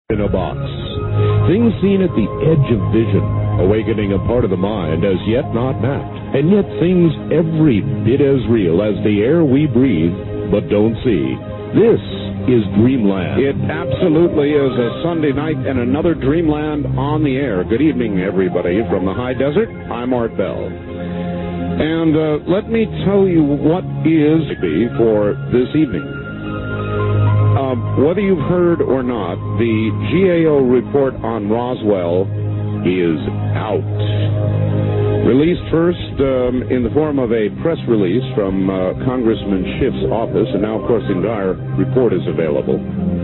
In a box. Things seen at the edge of vision, awakening a part of the mind as yet not mapped, and yet things every bit as real as the air we breathe but don't see. This is Dreamland. It absolutely is a Sunday night and another Dreamland on the air. Good evening, everybody. From the high desert, I'm Art Bell. And let me tell you what is for this evening. Whether you've heard or not, the G.A.O. report on Roswell is out. Released first in the form of a press release from Congressman Schiff's office, and now, of course, the entire report is available.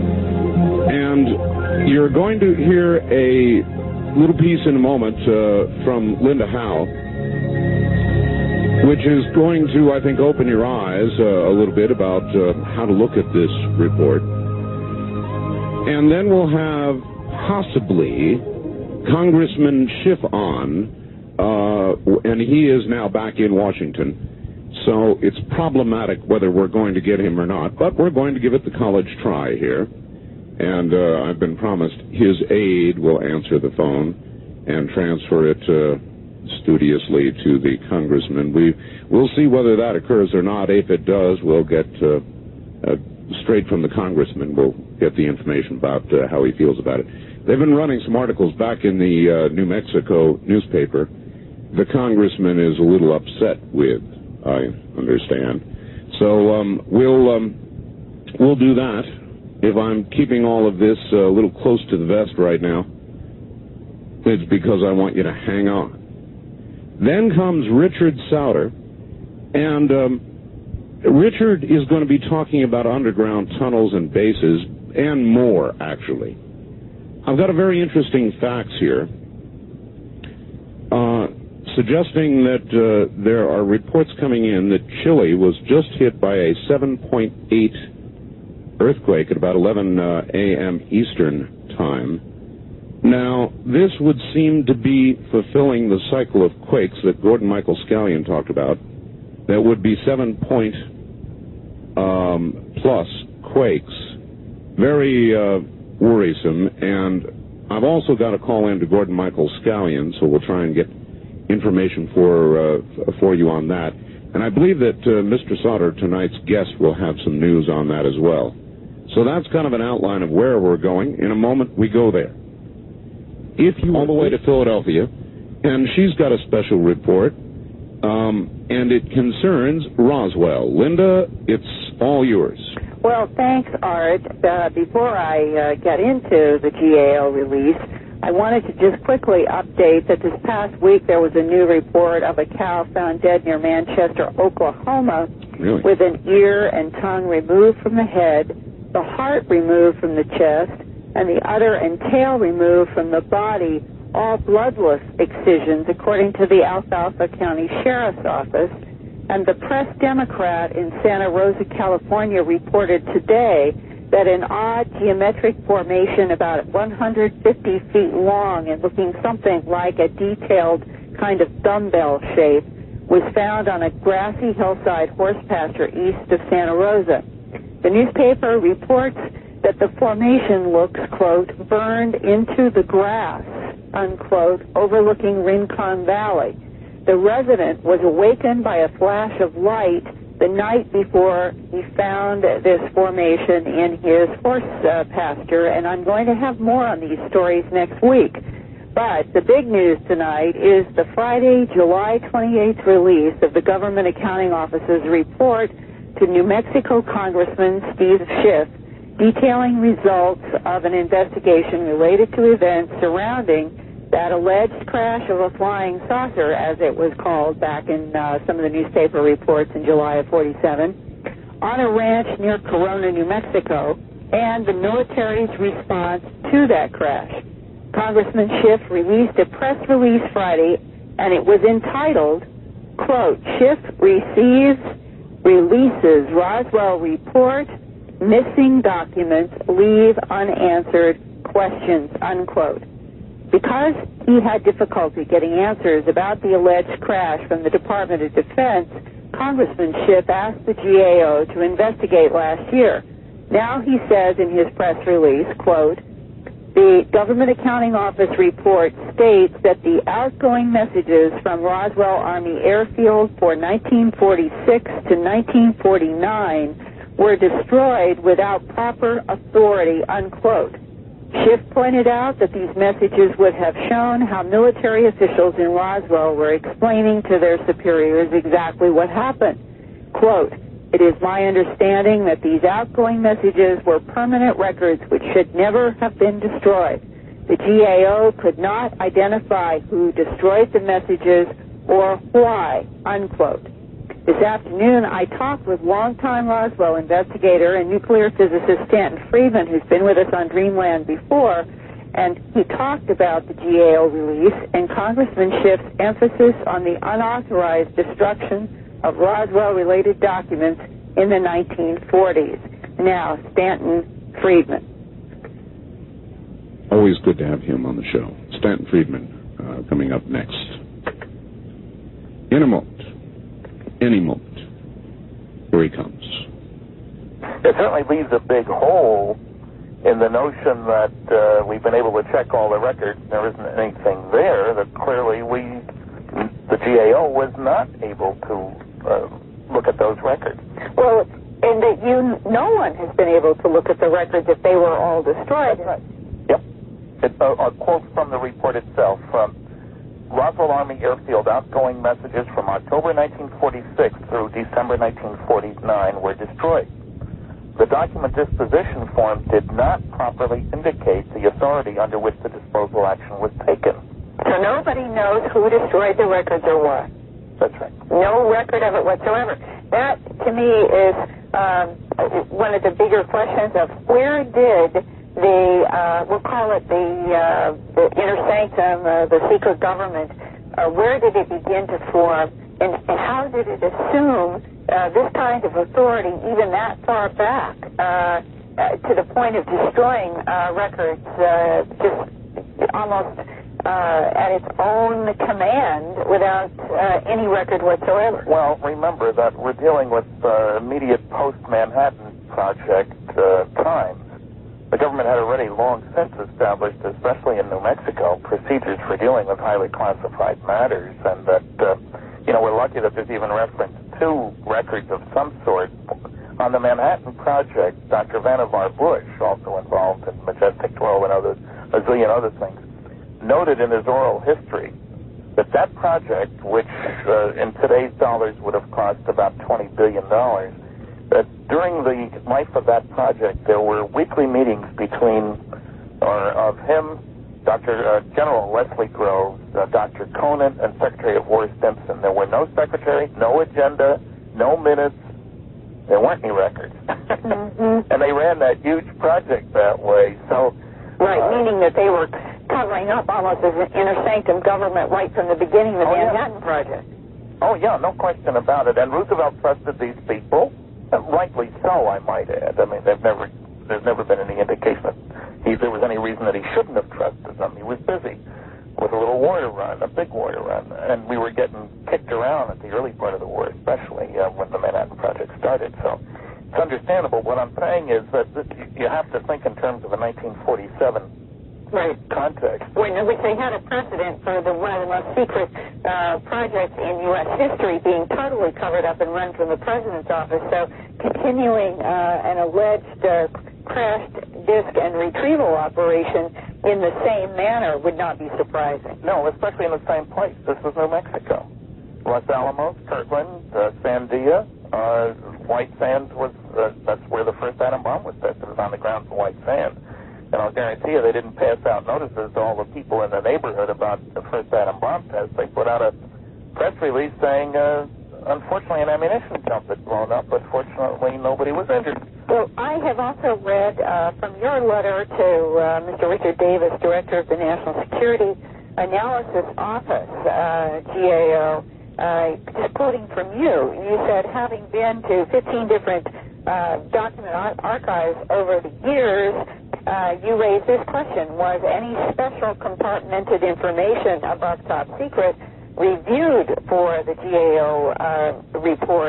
And you're going to hear a little piece in a moment from Linda Howe, which is going to, I think, open your eyes a little bit about how to look at this report. And then we'll have possibly Congressman Schiff on, and he is now back in Washington. So it's problematic whether we're going to get him or not, but we're going to give it the college try here. And I've been promised his aide will answer the phone and transfer it studiously to the congressman. We'll see whether that occurs or not. If it does, we'll get straight from the congressman. We'll get the information about how he feels about it. They've been running some articles back in the New Mexico newspaper. The congressman is a little upset with, I understand. So we'll do that. If I'm keeping all of this a little close to the vest right now, it's because I want you to hang on. Then comes Richard Sauder, and Richard is going to be talking about underground tunnels and bases and more, actually. I've got a very interesting facts here suggesting that there are reports coming in that Chile was just hit by a 7.8 earthquake at about 11 a.m. Eastern time. Now, this would seem to be fulfilling the cycle of quakes that Gordon Michael Scallion talked about. That would be 7-point plus quakes. Very worrisome. And I've also got a call in to Gordon Michael Scallion, so we'll try and get information for you on that. And I believe that Mr. Sauder, tonight's guest, will have some news on that as well. So that's kind of an outline of where we're going. In a moment, we go there. If you all the way to Philadelphia, and she's got a special report, and it concerns Roswell. Linda, it's all yours. Well, thanks, Art. Before I get into the G.A.O. release, I wanted to just quickly update that this past week there was a new report of a cow found dead near Manchester, Oklahoma, Really? with an ear and tongue removed from the head, the heart removed from the chest, and the udder and tail removed from the body, all bloodless excisions, according to the Alfalfa County Sheriff's Office. And the Press Democrat in Santa Rosa, California, reported today that an odd geometric formation about 150 feet long and looking something like a detailed kind of dumbbell shape was found on a grassy hillside horse pasture east of Santa Rosa. The newspaper reports that the formation looks, quote, burned into the grass, unquote, overlooking Rincon Valley. The resident was awakened by a flash of light the night before he found this formation in his horse pasture, and I'm going to have more on these stories next week. But the big news tonight is the Friday, July 28th release of the Government Accounting Office's report to New Mexico Congressman Steven Schiff, detailing results of an investigation related to events surrounding that alleged crash of a flying saucer, as it was called back in some of the newspaper reports in July of '47, on a ranch near Corona, New Mexico, and the military's response to that crash. Congressman Schiff released a press release Friday, and it was entitled, quote, Schiff releases Roswell report, missing documents leave unanswered questions, unquote. Because he had difficulty getting answers about the alleged crash from the Department of Defense, Congressman Schiff asked the G.A.O. to investigate last year. Now he says in his press release, quote, The Government Accounting Office report states that the outgoing messages from Roswell Army Airfield for 1946 to 1949 were destroyed without proper authority, unquote. Schiff pointed out that these messages would have shown how military officials in Roswell were explaining to their superiors exactly what happened. Quote, "It is my understanding that these outgoing messages were permanent records which should never have been destroyed. The G.A.O. could not identify who destroyed the messages or why," unquote. This afternoon, I talked with longtime Roswell investigator and nuclear physicist Stanton Friedman, who's been with us on Dreamland before, and he talked about the G.A.O. release and Congressman Schiff's emphasis on the unauthorized destruction of Roswell-related documents in the 1940s. Now, Stanton Friedman. Always good to have him on the show. Stanton Friedman coming up next. In a moment. Any moment. Here he comes. It certainly leaves a big hole in the notion that we've been able to check all the records. There isn't anything there that clearly the G.A.O. was not able to look at those records. Well, and that no one has been able to look at the records if they were all destroyed. That's right. Yep. A quote from the report itself. Roswell Army Airfield outgoing messages from October 1946 through December 1949 were destroyed. The document disposition form did not properly indicate the authority under which the disposal action was taken. So nobody knows who destroyed the records or what. That's right. No record of it whatsoever. That, to me, is one of the bigger questions of where did we'll call it the inner sanctum, the secret government, where did it begin to form, and how did it assume this kind of authority even that far back to the point of destroying records just almost at its own command without any record whatsoever? Well, remember that we're dealing with immediate post-Manhattan Project times. The government had already long since established, especially in New Mexico, procedures for dealing with highly classified matters, and that, we're lucky that there's even reference to records of some sort. On the Manhattan Project, Dr. Vannevar Bush, also involved in Majestic 12 and a zillion other things, noted in his oral history that project, which in today's dollars would have cost about $20 billion, that during the life of that project, there were weekly meetings of him, Dr. General Leslie Groves, Dr. Conant, and Secretary of War Stimson. There were no secretary, no agenda, no minutes. There weren't any records. Mm-hmm. And they ran that huge project that way. So, right, meaning that they were covering up almost as an inner sanctum government right from the beginning of the Manhattan Project. Oh, yeah, no question about it. And Roosevelt trusted these people. Rightly so, I might add. I mean, there's never been any indication that there was any reason that he shouldn't have trusted them. He was busy with a little war to run, a big war to run, and we were getting kicked around at the early part of the war, especially when the Manhattan Project started. So it's understandable. What I'm saying is that you have to think in terms of a 1947 context. Which they had a precedent for one of the most secret projects in U.S. history being totally covered up and run from the president's office. So continuing an alleged crashed disk and retrieval operation in the same manner would not be surprising. No, especially in the same place. This was New Mexico. Los Alamos, Kirtland, Sandia, White Sands that's where the first atom bomb was tested. It was on the ground for White Sands. And I'll guarantee you they didn't pass out notices to all the people in the neighborhood about the first atom bomb test. They put out a press release saying, unfortunately, an ammunition dump had blown up, but fortunately nobody was injured. Well, I have also read from your letter to Mr. Richard Davis, Director of the National Security Analysis Office, G.A.O., just quoting from you, you said, having been to 15 different document archives over the years, you raised this question: was any special compartmented information above top secret reviewed for the G.A.O. Report,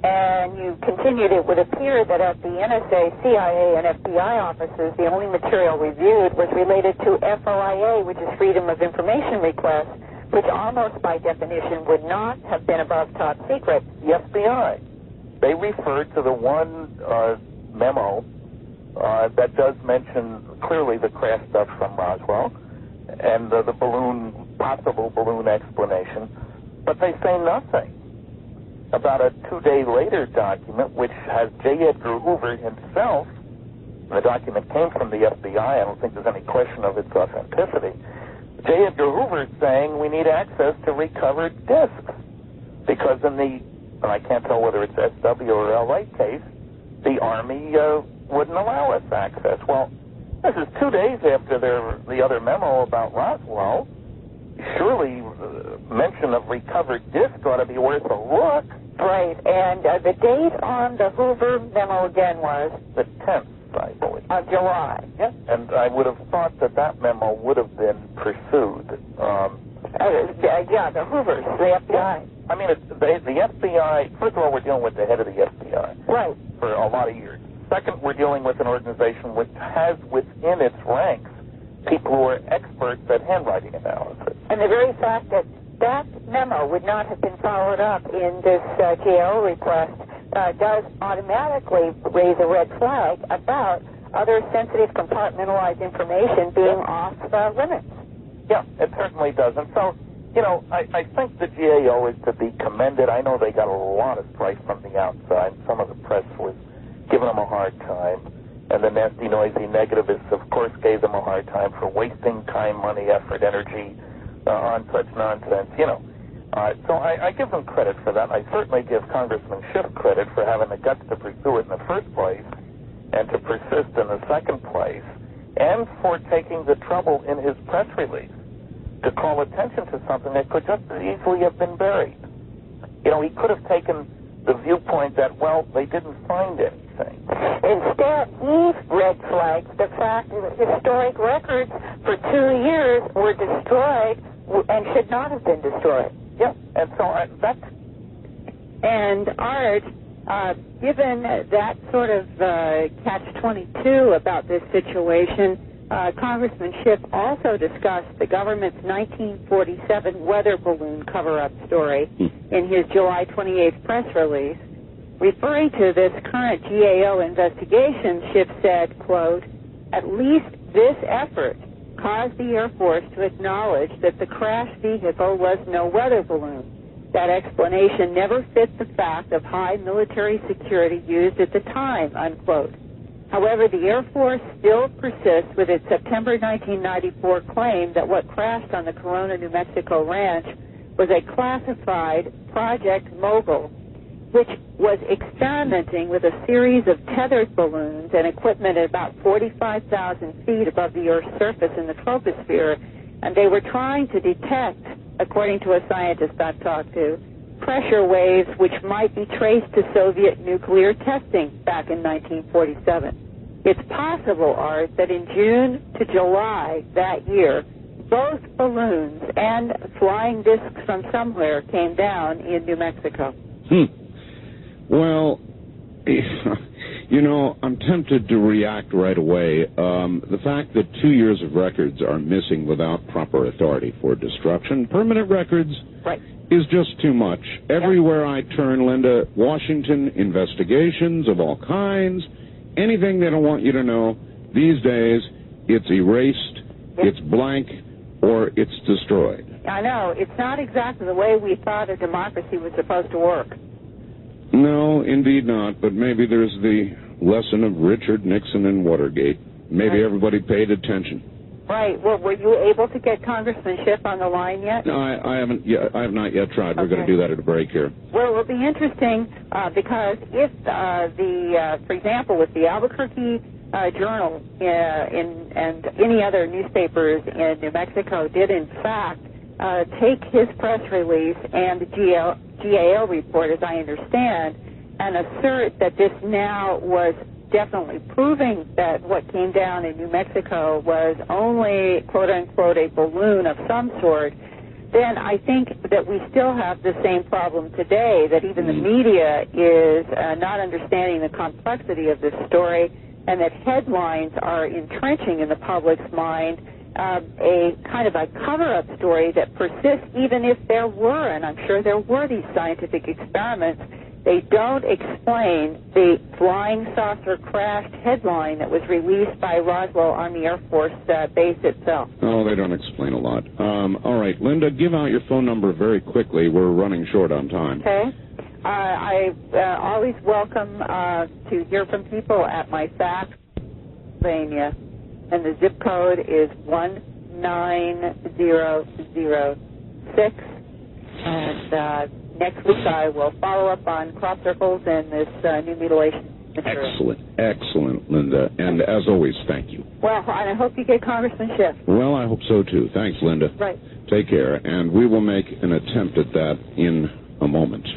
and you continued, it would appear that at the NSA, CIA, and FBI offices, the only material reviewed was related to FOIA, which is Freedom of Information Request, which almost by definition would not have been above top secret. The FBI. They referred to the one memo that does mention clearly the crash stuff from Roswell and the possible balloon explanation, but they say nothing about a 2-day later document which has J. Edgar Hoover himself. The document came from the FBI. I don't think there's any question of its authenticity. J. Edgar Hoover saying we need access to recovered discs because in the, and I can't tell whether it's SW or LA case, the Army wouldn't allow us access. Well, this is 2 days after the other memo about Roswell. Surely mention of recovered disc ought to be worth a look. Right, and the date on the Hoover memo again was? The 10th, I believe. Of July. Yeah, and I would have thought that memo would have been pursued. Yeah, the Hoovers, the FBI. I mean, the FBI, first of all, we're dealing with the head of the FBI. Right. For a lot of years. Second, we're dealing with an organization which has within its ranks people who are experts at handwriting analysis. And the very fact that that memo would not have been followed up in this G.A.O. request does automatically raise a red flag about other sensitive compartmentalized information being off limits. Yeah, it certainly does. And so, you know, I think the G.A.O. is to be commended. I know they got a lot of strife from the outside. Some of the press was giving them a hard time. And the nasty, noisy negativists, of course, gave them a hard time for wasting time, money, effort, energy on such nonsense, you know. So I give them credit for that. I certainly give Congressman Schiff credit for having the guts to pursue it in the first place and to persist in the second place, and for taking the trouble in his press release to call attention to something that could just as easily have been buried. You know, he could have taken the viewpoint that, well, they didn't find anything. Instead, he red flagged the fact that historic records for 2 years were destroyed and should not have been destroyed. Yeah, and so that's... And Art, given that sort of catch-22 about this situation, Congressman Schiff also discussed the government's 1947 weather balloon cover-up story in his July 28th press release. Referring to this current G.A.O. investigation, Schiff said, quote, "At least this effort caused the Air Force to acknowledge that the crashed vehicle was no weather balloon. That explanation never fit the fact of high military security used at the time," unquote. However, the Air Force still persists with its September 1994 claim that what crashed on the Corona, New Mexico ranch was a classified Project Mogul, which was experimenting with a series of tethered balloons and equipment at about 45,000 feet above the Earth's surface in the troposphere, and they were trying to detect, according to a scientist I've talked to, pressure waves which might be traced to Soviet nuclear testing back in 1947. It's possible, Art, that in June to July that year, both balloons and flying discs from somewhere came down in New Mexico. Well, you know, I'm tempted to react right away. The fact that 2 years of records are missing without proper authority for destruction, permanent records, right, is just too much. Everywhere I turn, Linda, Washington investigations of all kinds, anything they don't want you to know, these days, it's erased, it's blank, or it's destroyed. I know. It's not exactly the way we thought a democracy was supposed to work. No, indeed not, but maybe there's the lesson of Richard Nixon and Watergate. Maybe everybody paid attention. Right. Well, were you able to get Congressman Schiff on the line yet? No, I haven't yet. I have not yet tried. We're going to do that at a break here. Well, it will be interesting because if for example, with the Albuquerque Journal and any other newspapers in New Mexico did in fact take his press release and the G.A.O. report, as I understand, and assert that this now was definitely proving that what came down in New Mexico was only, quote-unquote, a balloon of some sort, then I think that we still have the same problem today, that even the media is not understanding the complexity of this story, and that headlines are entrenching in the public's mind a kind of a cover-up story that persists even if there were, and I'm sure there were, these scientific experiments. They don't explain the flying saucer crashed headline that was released by Roswell Army Air Force Base itself. Oh, they don't explain a lot. All right, Linda, give out your phone number very quickly. We're running short on time. Okay. I always welcome to hear from people at my fax, Pennsylvania, and the zip code is 19006. And next week I will follow up on crop circles and this new mutilation material. Excellent, Linda. And as always, thank you. Well, and I hope you get Congressman Schiff. Well, I hope so, too. Thanks, Linda. Right. Take care. And we will make an attempt at that in a moment.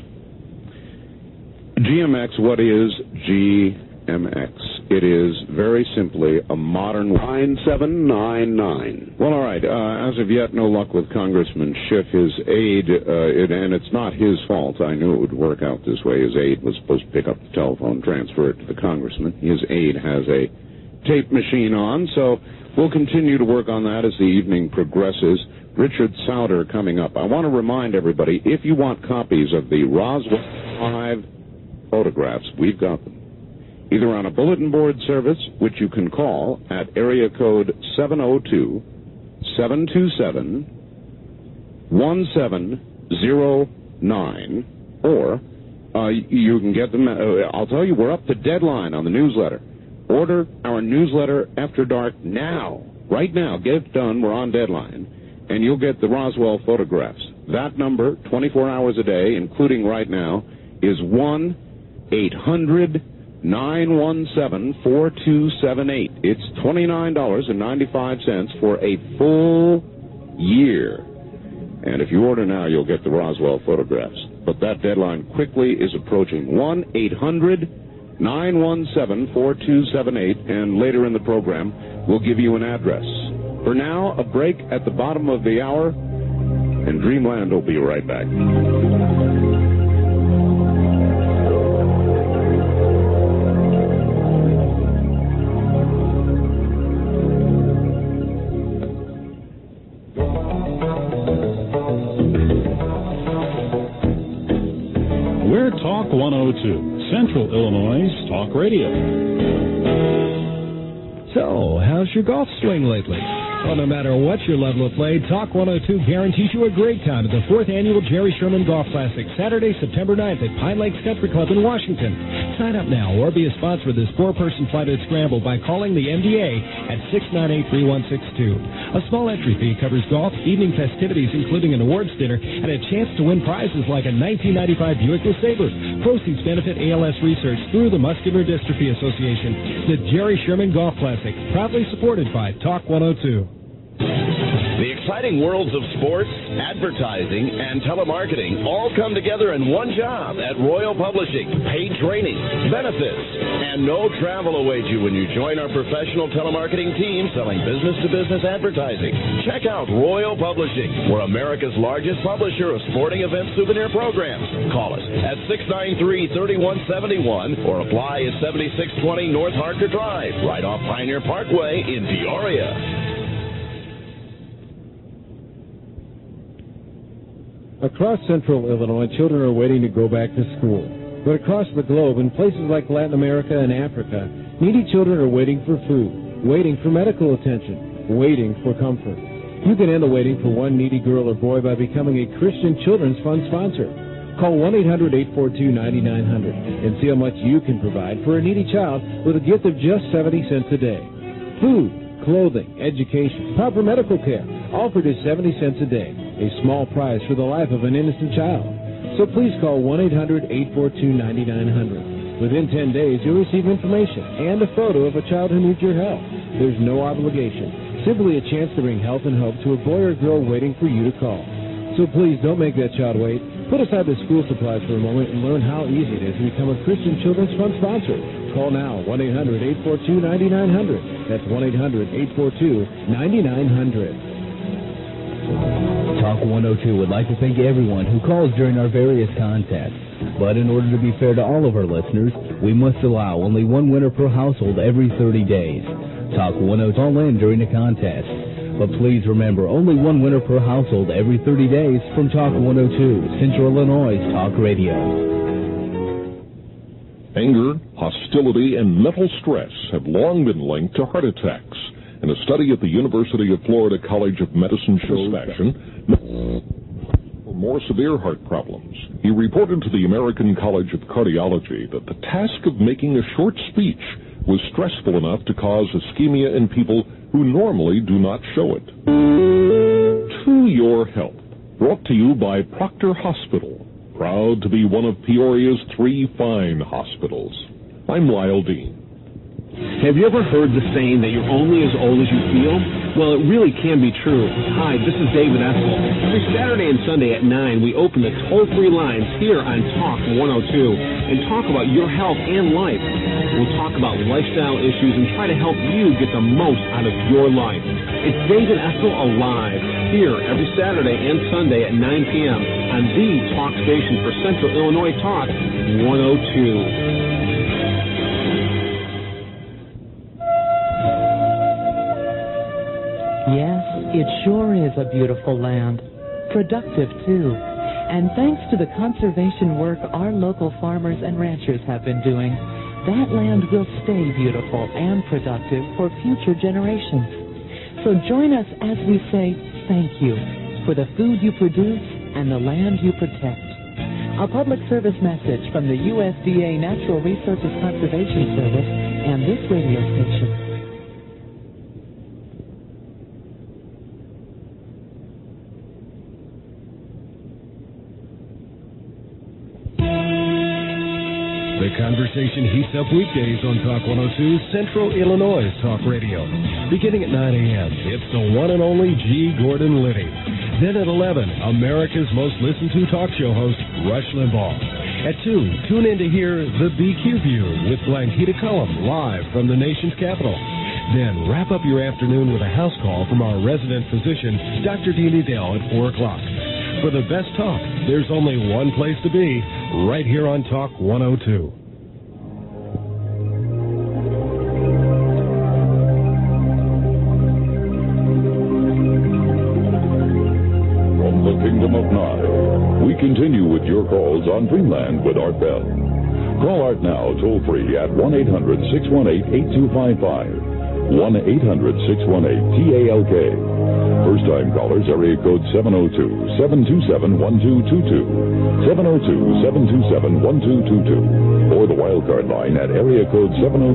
GMX, what is GMX? It is very simply a modern 9799. Well, all right. As of yet, no luck with Congressman Schiff. His aide, and it's not his fault. I knew it would work out this way. His aide was supposed to pick up the telephone, transfer it to the congressman. His aide has a tape machine on, so we'll continue to work on that as the evening progresses. Richard Sauder coming up. I want to remind everybody, if you want copies of the Roswell 5 photographs, we've got them. Either on a bulletin board service, which you can call at area code 702-727-1709, or you can get them, I'll tell you, we're up to deadline on the newsletter. Order our newsletter After Dark now, right now. Get it done, we're on deadline, and you'll get the Roswell photographs. That number, 24 hours a day, including right now, is 1-800-917-4278. It's $29.95 for a full year. And if you order now, you'll get the Roswell photographs. But that deadline quickly is approaching. 1-800-917-4278. And later in the program, we'll give you an address. For now, a break at the bottom of the hour, and Dreamland will be right back. We're Talk 102, Central Illinois Talk Radio. So, how's your golf swing lately? Well, no matter what your level of play, Talk 102 guarantees you a great time at the 4th Annual Jerry Sherman Golf Classic, Saturday, September 9th at Pine Lakes Country Club in Washington. Sign up now or be a sponsor of this 4-person flighted scramble by calling the MDA at 698-3162. A small entry fee covers golf, evening festivities, including an awards dinner, and a chance to win prizes like a 1995 Buick LeSabre. Proceeds benefit ALS research through the Muscular Dystrophy Association. The Jerry Sherman Golf Classic, proudly supported by Talk 102. The exciting worlds of sports, advertising, and telemarketing all come together in one job at Royal Publishing. Paid training, benefits, and no travel awaits you when you join our professional telemarketing team selling business-to-business advertising. Check out Royal Publishing. We're America's largest publisher of sporting event souvenir programs. Call us at 693-3171 or apply at 7620 North Harker Drive, right off Pioneer Parkway in Peoria. Across central Illinois, children are waiting to go back to school. But across the globe, in places like Latin America and Africa, needy children are waiting for food, waiting for medical attention, waiting for comfort. You can end the waiting for one needy girl or boy by becoming a Christian Children's Fund sponsor. Call 1-800-842-9900 and see how much you can provide for a needy child with a gift of just 70 cents a day. Food, clothing, education, proper medical care, all for just 70 cents a day. A small price for the life of an innocent child. So please call 1-800-842-9900. Within 10 days, you'll receive information and a photo of a child who needs your help. There's no obligation. Simply a chance to bring health and hope to a boy or girl waiting for you to call. So please don't make that child wait. Put aside the school supplies for a moment and learn how easy it is to become a Christian Children's Fund sponsor. Call now, 1-800-842-9900. That's 1-800-842-9900. Talk 102 would like to thank everyone who calls during our various contests. But in order to be fair to all of our listeners, we must allow only one winner per household every 30 days. Talk 102 call in during the contest. But please remember, only one winner per household every 30 days from Talk 102, Central Illinois Talk Radio. Anger, hostility, and mental stress have long been linked to heart attacks. And a study at the University of Florida College of Medicine shows for more severe heart problems. He reported to the American College of Cardiology that the task of making a short speech was stressful enough to cause ischemia in people who normally do not show it. To Your Health, brought to you by Proctor Hospital, proud to be one of Peoria's 3 fine hospitals. I'm Lyle Dean. Have you ever heard the saying that you're only as old as you feel? Well, it really can be true. Hi, this is David Essel. Every Saturday and Sunday at 9, we open the toll-free lines here on Talk 102 and talk about your health and life. We'll talk about lifestyle issues and try to help you get the most out of your life. It's David Essel Alive, here every Saturday and Sunday at 9 p.m. on the talk station for Central Illinois Talk 102. Yes, it sure is a beautiful land. Productive, too. And thanks to the conservation work our local farmers and ranchers have been doing, that land will stay beautiful and productive for future generations. So join us as we say thank you for the food you produce and the land you protect. A public service message from the USDA Natural Resources Conservation Service and this radio station. The conversation heats up weekdays on Talk 102, Central Illinois Talk Radio. Beginning at 9 a.m., it's the one and only G. Gordon Liddy. Then at 11, America's most listened to talk show host, Rush Limbaugh. At 2, tune in to hear The BQ View with Blankita Cullum live from the nation's capital. Then wrap up your afternoon with a house call from our resident physician, Dr. Dean Edel, at 4 o'clock. For the best talk, there's only one place to be, right here on Talk 102. From the Kingdom of Nye, we continue with your calls on Dreamland with Art Bell. Call Art now, toll-free at 1-800-618-8255. 1-800-618-TALK. First-time callers, area code 702-727-1222. 702-727-1222. Or the wildcard line at area code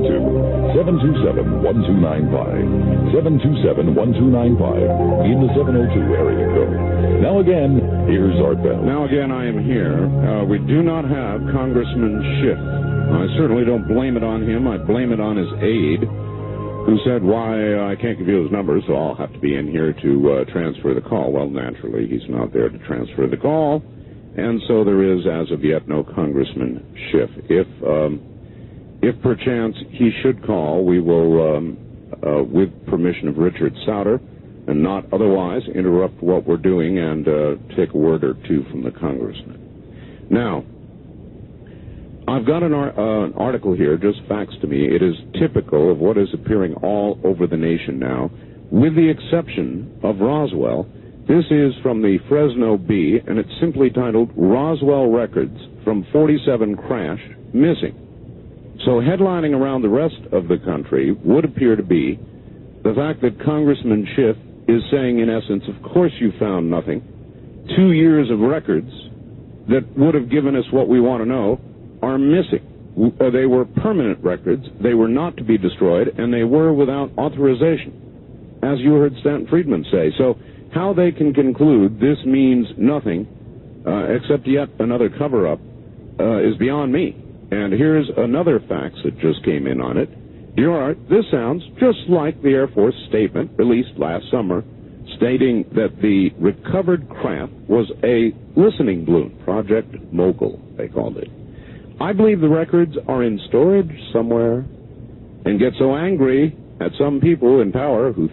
702-727-1295. 727-1295 in the 702 area code. Now again, here's Art Bell. Now again, I am here. We do not have Congressman Schiff. I certainly don't blame it on him. I blame it on his aide, who said, why, I can't give you his number, so I'll have to be in here to transfer the call. Well, naturally, he's not there to transfer the call, and so there is, as of yet, no Congressman Schiff. If perchance he should call, we will, with permission of Richard Sauder, and not otherwise, interrupt what we're doing and take a word or two from the congressman. Now, I've got an article here, just facts to me. It is typical of what is appearing all over the nation now, with the exception of Roswell. This is from the Fresno Bee, and it's simply titled, Roswell Records from 47 Crash Missing. So headlining around the rest of the country would appear to be the fact that Congressman Schiff is saying, in essence, of course you found nothing. 2 years of records that would have given us what we want to know are missing. They were permanent records, they were not to be destroyed, and they were without authorization, as you heard Stanton Friedman say. So how they can conclude this means nothing, except yet another cover-up, is beyond me. And here's another fax that just came in on it. Dear Art, this sounds just like the Air Force statement released last summer, stating that the recovered craft was a listening balloon, Project Mogul, they called it. I believe the records are in storage somewhere, and get so angry at some people in power who think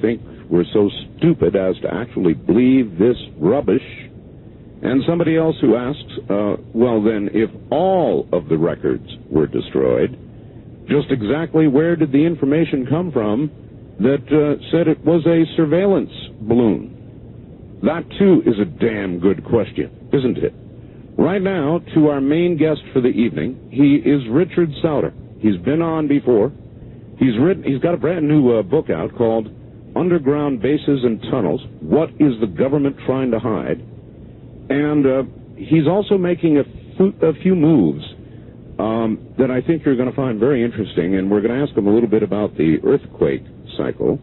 were so stupid as to actually believe this rubbish. And somebody else who asks, well then, if all of the records were destroyed, just exactly where did the information come from that said it was a surveillance balloon? That, too, is a damn good question, isn't it? Right now, to our main guest for the evening, he is Richard Sauder. He's been on before. He's got a brand new book out called Underground Bases and Tunnels, What is the Government Trying to Hide? And he's also making a few moves that I think you're going to find very interesting, and we're going to ask him a little bit about the earthquake cycle.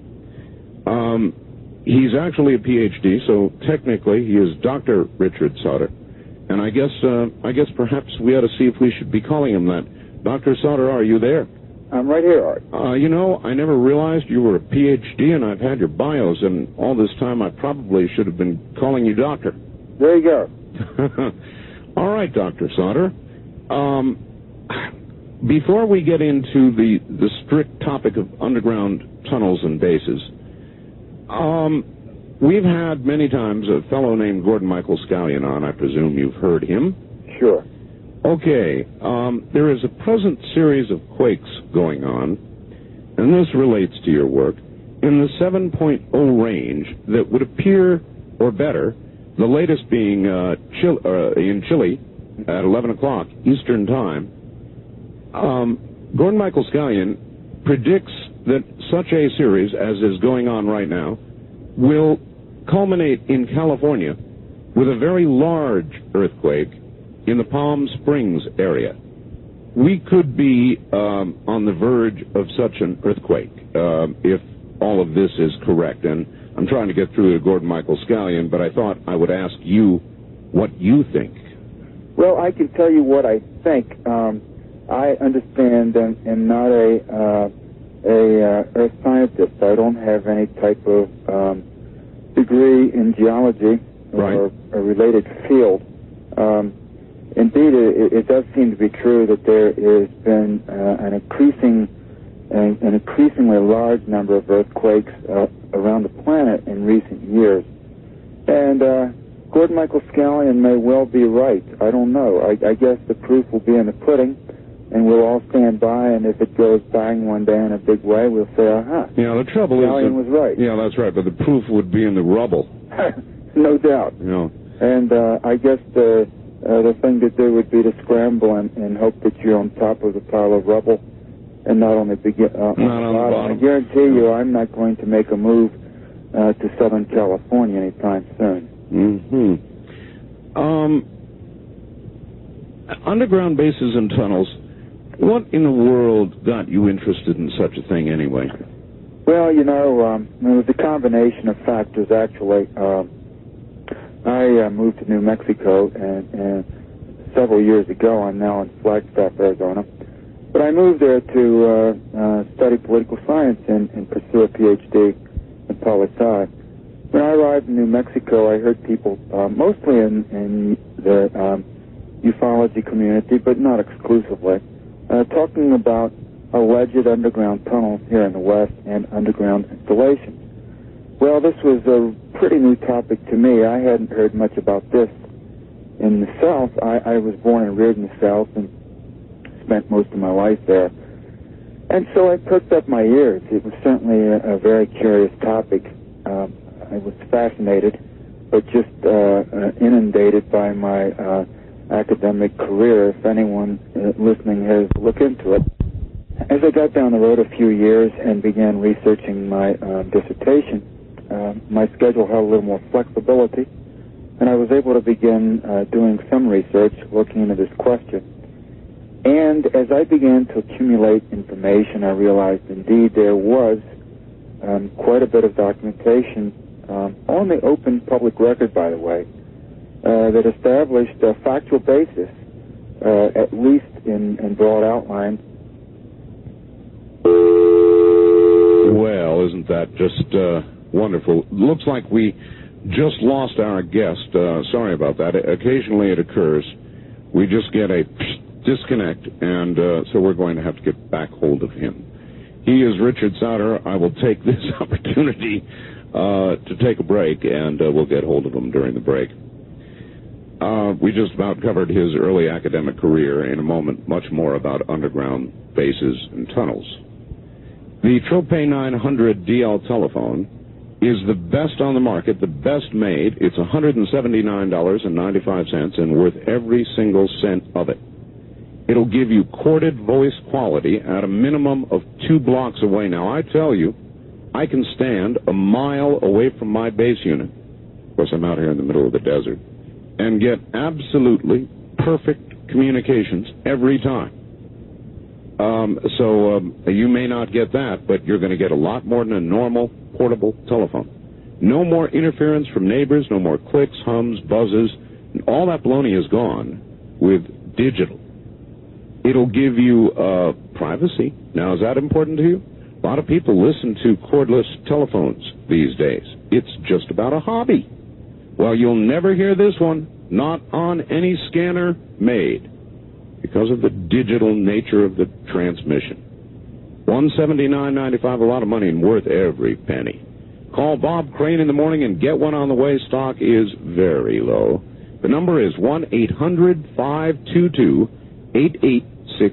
He's actually a PhD, so technically he is Dr. Richard Sauder. And I guess perhaps we ought to see if we should be calling him that. Dr. Sauder, are you there? I'm right here, Art. You know, I never realized you were a PhD, and I've had your bios, and all this time I probably should have been calling you doctor. There you go. All right, Dr. Sauder. Before we get into the strict topic of underground tunnels and bases, we've had many times a fellow named Gordon Michael Scallion on. I presume you've heard him. Sure. Okay. There is a present series of quakes going on, and this relates to your work, in the 7.0 range that would appear, or better, the latest being in Chile at 11 o'clock Eastern Time. Gordon Michael Scallion predicts that such a series, as is going on right now, will culminate in California with a very large earthquake in the Palm Springs area. We could be on the verge of such an earthquake if all of this is correct. And I'm trying to get through to Gordon Michael Scallion, but I thought I would ask you what you think. Well, I can tell you what I think. I understand and am not a earth scientist. I don't have any type of degree in geology or a related field. Indeed, it does seem to be true that there has been an increasingly large number of earthquakes around the planet in recent years. And Gordon Michael Scallion may well be right. I don't know. I guess the proof will be in the pudding, and we'll all stand by, and if it goes bang one day in a big way, we'll say, aha. Yeah, the trouble Scallion was right. Yeah, that's right, but the proof would be in the rubble. No doubt. Yeah. And I guess the thing to do would be to scramble and hope that you're on top of the pile of rubble and not on the bottom. I guarantee you I'm not going to make a move to Southern California anytime soon. Underground bases and tunnels, what in the world got you interested in such a thing anyway? Well, you know, it was a combination of factors, actually. I moved to New Mexico and several years ago. I'm now in Flagstaff, Arizona. But I moved there to study political science and pursue a PhD in poli-sci. When I arrived in New Mexico, I heard people, mostly in the ufology community, but not exclusively, talking about alleged underground tunnels here in the West and underground installations. Well, this was a pretty new topic to me. I hadn't heard much about this in the South. I was born and reared in the South and spent most of my life there. And so I perked up my ears. It was certainly a very curious topic. I was fascinated, but just inundated by my academic career. If anyone listening has looked into it. As I got down the road a few years and began researching my dissertation, my schedule had a little more flexibility, and I was able to begin doing some research looking into this question. And as I began to accumulate information, I realized indeed there was quite a bit of documentation on the open public record, by the way, that established a factual basis, at least in broad outline. Well, isn't that just wonderful? Looks like we just lost our guest. Sorry about that. Occasionally it occurs. We just get a disconnect, and so we're going to have to get back hold of him. He is Richard Sauder. I will take this opportunity to take a break, and we'll get hold of him during the break. We just about covered his early academic career. In a moment, much more about underground bases and tunnels. The Tropay 900 DL telephone is the best on the market, the best made. It's $179.95 and worth every single cent of it. It'll give you corded voice quality at a minimum of 2 blocks away. Now, I tell you, I can stand a mile away from my base unit. Of course, I'm out here in the middle of the desert, and get absolutely perfect communications every time. So you may not get that, but you're going to get a lot more than a normal portable telephone. No more interference from neighbors, no more clicks, hums, buzzes. All that baloney is gone with digital. It'll give you privacy. Now, is that important to you? A lot of people listen to cordless telephones these days. It's just about a hobby. Well, you'll never hear this one, not on any scanner made, because of the digital nature of the transmission. $179.95, a lot of money and worth every penny. Call Bob Crane in the morning and get one on the way. Stock is very low. The number is 1-800-522-8863.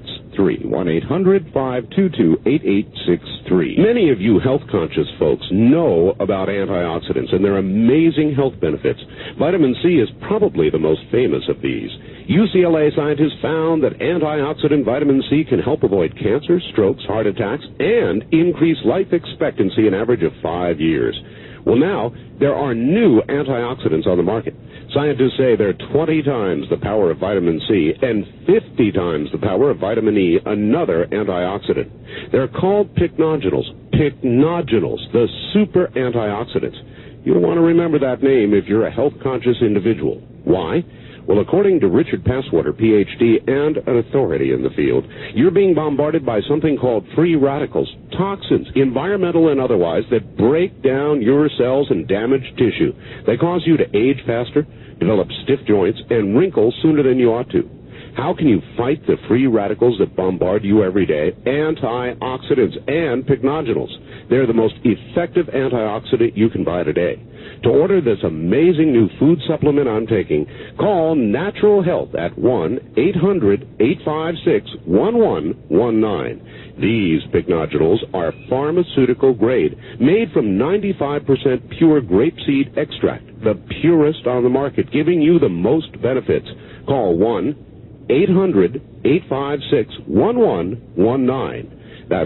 1-800-522-8863. Many of you health-conscious folks know about antioxidants and their amazing health benefits. Vitamin C is probably the most famous of these. UCLA scientists found that antioxidant vitamin C can help avoid cancer, strokes, heart attacks, and increase life expectancy an average of 5 years. Well, now, there are new antioxidants on the market. Scientists say they're 20 times the power of vitamin C and 50 times the power of vitamin E, another antioxidant. They're called pycnogenols. Pycnogenols, the super antioxidants. You'll want to remember that name if you're a health-conscious individual. Why? Well, according to Richard Passwater, Ph.D., and an authority in the field, you're being bombarded by something called free radicals, toxins, environmental and otherwise, that break down your cells and damage tissue. They cause you to age faster, develop stiff joints, and wrinkle sooner than you ought to. How can you fight the free radicals that bombard you every day? Antioxidants and pycnogenols. They're the most effective antioxidant you can buy today. To order this amazing new food supplement I'm taking, call Natural Health at 1-800-856-1119. These pycnogenols are pharmaceutical grade, made from 95% pure grapeseed extract, the purest on the market, giving you the most benefits. Call 1-800-856-1119. That's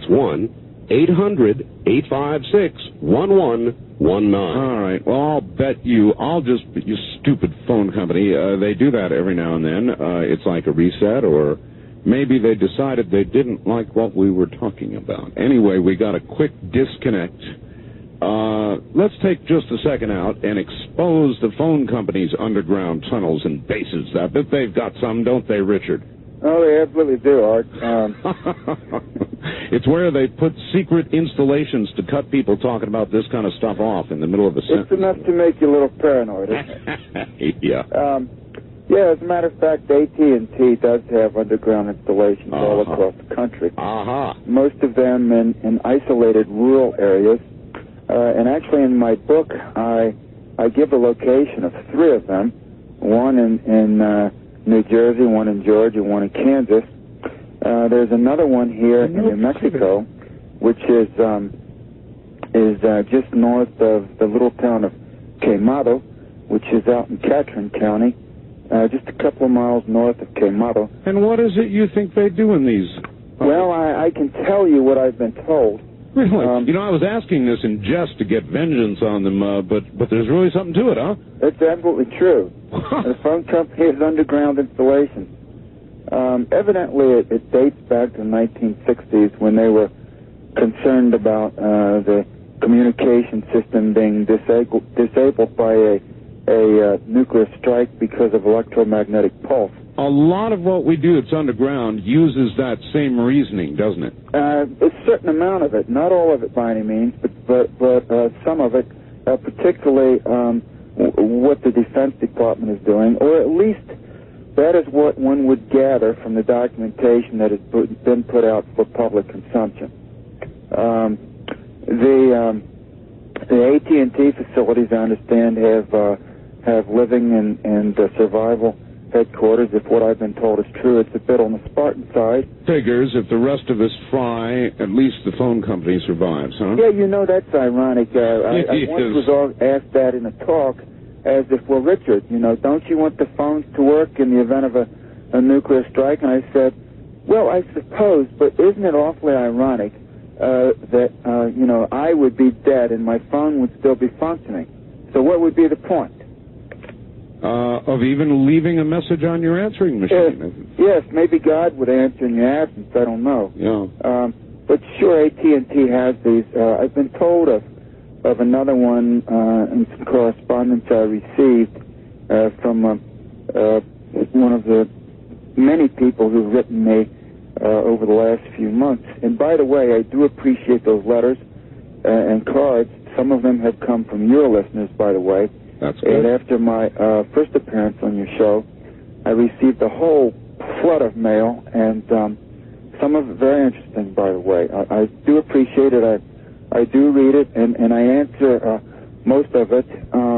1-800-856-1119. All right. Well, I'll bet you stupid phone company, they do that every now and then. It's like a reset, or maybe they decided they didn't like what we were talking about. Anyway, we got a quick disconnect. Let's take just a second out and expose the phone company's underground tunnels and bases. I bet they've got some, don't they, Richard? Oh, they absolutely do, Art. It's where they put secret installations to cut people talking about this kind of stuff off in the middle of a sentence. It's enough to make you a little paranoid, isn't it? Yeah. Yeah, as a matter of fact, AT&T does have underground installations all across the country. Most of them in isolated rural areas. And actually in my book, I give a location of 3 of them. One in New Jersey, one in Georgia, one in Kansas. There's another one here in New Mexico, which is just north of the little town of Quemado, which is out in Catron County, just a couple of miles north of Quemado. And what is it you think they do in these? Well, I can tell you what I've been told. Really? I was asking this in jest to get vengeance on them, but there's really something to it, huh? It's absolutely true. The phone company has underground installations. Evidently, it dates back to the 1960s when they were concerned about the communication system being disabled by a nuclear strike because of electromagnetic pulse. A lot of what we do that's underground uses that same reasoning, doesn't it? A certain amount of it, not all of it by any means, but some of it, particularly what the Defense Department is doing, or at least that is what one would gather from the documentation that has been put out for public consumption. The AT&T facilities, I understand, have living and survival headquarters. If what I've been told is true, it's a bit on the Spartan side. Figures, if the rest of us fry, at least the phone company survives, huh? Yeah, you know, that's ironic. I once was asked that in a talk, as if, well, Richard, you know, don't you want the phones to work in the event of a nuclear strike? And I said, well, I suppose, but isn't it awfully ironic that, you know, I would be dead and my phone would still be functioning? So what would be the point? Of even leaving a message on your answering machine. Yes, maybe God would answer in your absence. I don't know. Yeah. But sure, AT&T has these. I've been told of another one in some correspondence I received from one of the many people who've written me over the last few months. And by the way, I do appreciate those letters and cards. Some of them have come from your listeners, by the way. That's good. And after my first appearance on your show, I received a whole flood of mail, and some of it very interesting, by the way. I do appreciate it. I do read it, and I answer most of it.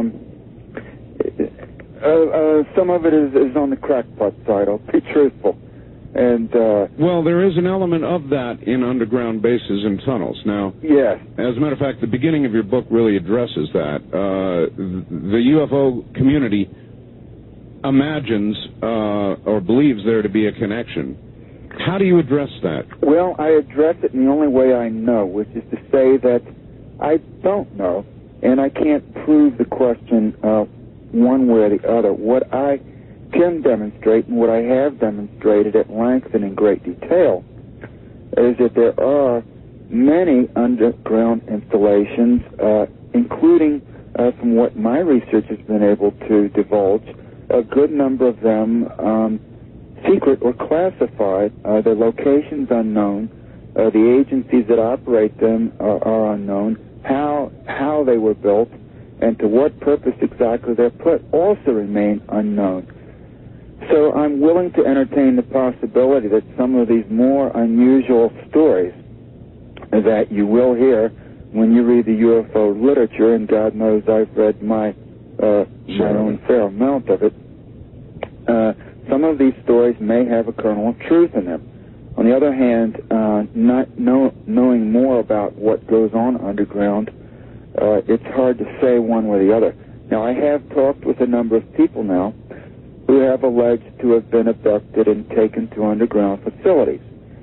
Some of it is on the crackpot side. I'll be truthful. And well, there is an element of that in underground bases and tunnels. Now, yes. As a matter of fact, the beginning of your book really addresses that. The UFO community imagines or believes there to be a connection. How do you address that? Well, I address it in the only way I know, which is to say that I don't know, and I can't prove the question one way or the other. What I can demonstrate, and what I have demonstrated at length and in great detail, is that there are many underground installations, including, from what my research has been able to divulge, a good number of them secret or classified. Their locations unknown. The agencies that operate them are unknown. How they were built and to what purpose exactly they're put also remain unknown. So I'm willing to entertain the possibility that some of these more unusual stories that you will hear when you read the UFO literature, and God knows I've read my own fair amount of it, some of these stories may have a kernel of truth in them. On the other hand, not knowing more about what goes on underground, it's hard to say one way or the other. Now, I have talked with a number of people now who have alleged to have been abducted and taken to underground facilities.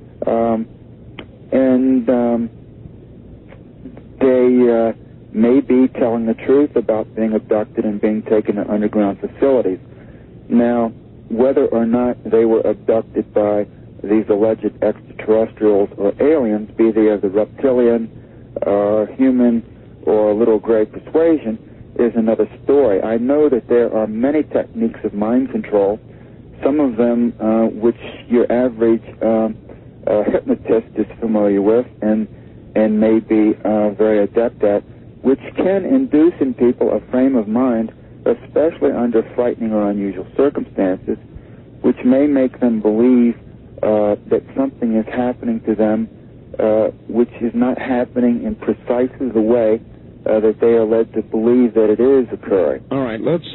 They may be telling the truth about being abducted and being taken to underground facilities. Now, whether or not they were abducted by these alleged extraterrestrials or aliens, be they of the reptilian, human, or little gray persuasion, is another story. I know that there are many techniques of mind control, some of them which your average hypnotist is familiar with and may be very adept at, which can induce in people a frame of mind, especially under frightening or unusual circumstances, which may make them believe that something is happening to them which is not happening in precisely the way that they are led to believe that it is occurring. All right, let's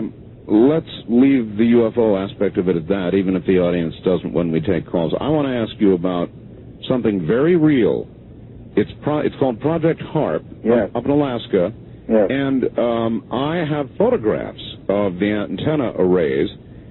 leave the UFO aspect of it at that, even if the audience doesn't when we take calls. I want to ask you about something very real. It's called Project HARP, yes, up in Alaska, yes, and I have photographs of the antenna arrays,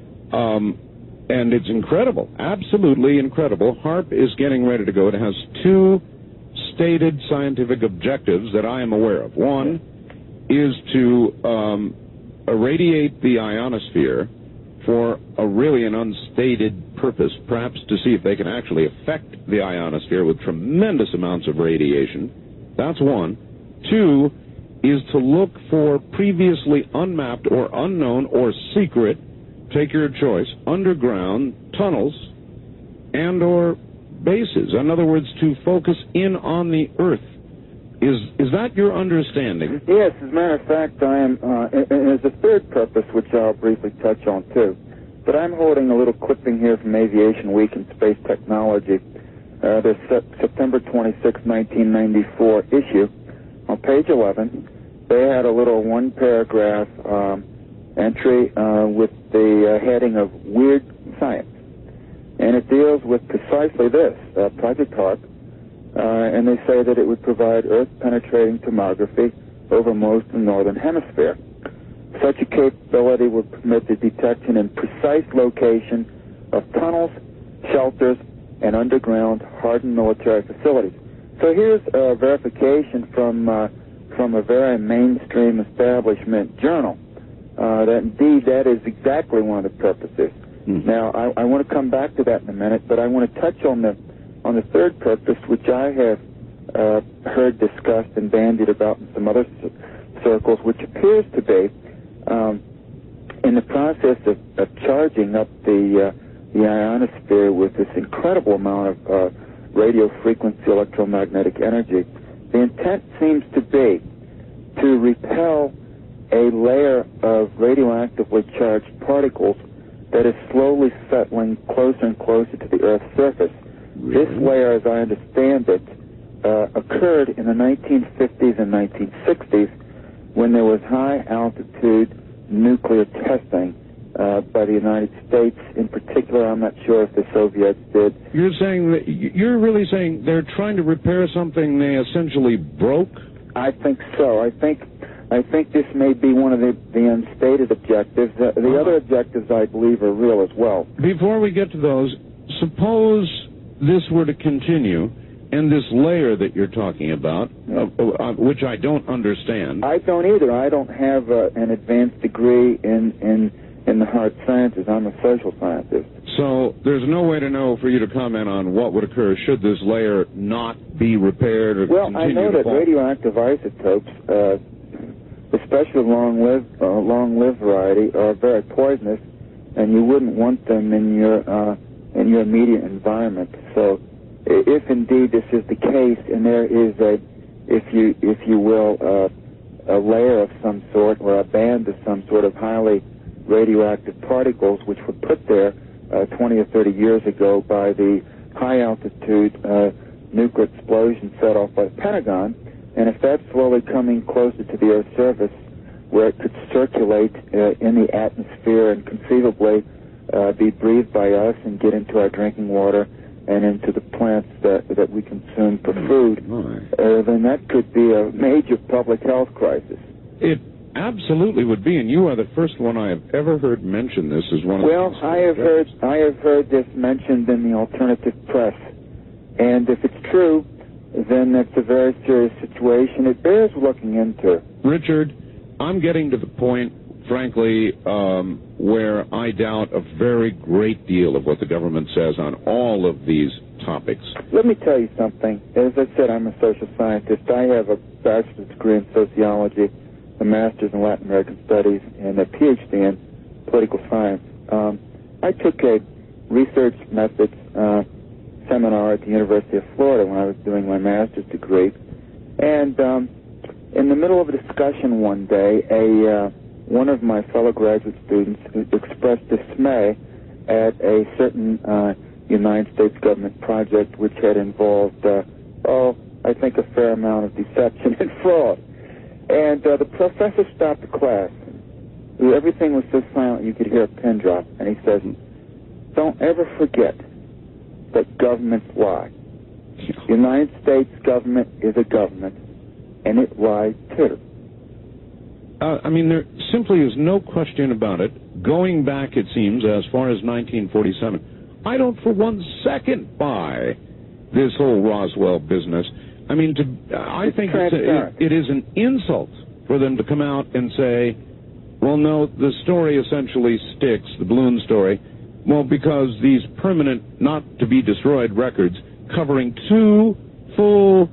and it's incredible, absolutely incredible. HARP is getting ready to go. It has two stated scientific objectives that I am aware of. One is to irradiate the ionosphere for really an unstated purpose, perhaps to see if they can actually affect the ionosphere with tremendous amounts of radiation. That's one. Two is to look for previously unmapped or unknown or secret, take your choice, underground tunnels and or bases. In other words, to focus in on the Earth. Is that your understanding? Yes, as a matter of fact, I am, and there's a third purpose, which I'll briefly touch on too. But I'm holding a little clipping here from Aviation Week in Space Technology the September 26, 1994 issue. On page 11, they had a little one-paragraph entry with the heading of Weird Science. And it deals with precisely this, Project HARP, and they say that it would provide Earth-penetrating tomography over most of the northern hemisphere. Such a capability would permit the detection and precise location of tunnels, shelters, and underground hardened military facilities. So here's a verification from a very mainstream establishment journal that indeed that is exactly one of the purposes. Now, I want to come back to that in a minute, but I want to touch on the third purpose, which I have heard discussed and bandied about in some other circles, which appears to be in the process of charging up the ionosphere with this incredible amount of radio frequency electromagnetic energy. The intent seems to be to repel a layer of radioactively charged particles that is slowly settling closer and closer to the Earth's surface. Really? This layer, as I understand it, occurred in the 1950s and 1960s when there was high-altitude nuclear testing by the United States. In particular, I'm not sure if the Soviets did. You're really saying they're trying to repair something they essentially broke? I think so. I think this may be one of the unstated objectives. The other objectives, I believe, are real as well. Before we get to those, suppose this were to continue, and this layer that you're talking about, which I don't understand. I don't either. I don't have an advanced degree in the hard sciences. I'm a social scientist. So there's no way to know for you to comment on what would occur should this layer not be repaired or continue to fall? Well, I know that radioactive isotopes, especially long-lived variety, are very poisonous, and you wouldn't want them in your immediate environment. So, if indeed this is the case, and there is if you will, a layer of some sort or a band of some sort of highly radioactive particles, which were put there 20 or 30 years ago by the high-altitude nuclear explosion set off by the Pentagon, and if that's slowly coming closer to the Earth's surface, where it could circulate in the atmosphere and conceivably be breathed by us and get into our drinking water and into the plants that we consume for food, then that could be a major public health crisis. It absolutely would be, and you are the first one I have ever heard mention this as one of the... Well, I have heard this mentioned in the alternative press, and if it's true, then that's a very serious situation. It bears looking into. Richard, I'm getting to the point, frankly, where I doubt a very great deal of what the government says on all of these topics. Let me tell you something. As I said, I'm a social scientist. I have a bachelor's degree in sociology, a master's in Latin American studies, and a PhD in political science. I took a research methods seminar at the University of Florida when I was doing my master's degree, and in the middle of a discussion one day, one of my fellow graduate students expressed dismay at a certain United States government project which had involved, I think a fair amount of deception and fraud. And the professor stopped the class. Everything was so silent you could hear a pin drop. And he says, "Don't ever forget that governments lie. The United States government is a government, and it lied too." I mean, there simply is no question about it. Going back, it seems, as far as 1947, I don't for 1 second buy this whole Roswell business. I mean, I think it is an insult for them to come out and say, well, no, the story essentially sticks, the balloon story, well, because these permanent, not-to-be-destroyed records covering 2 full...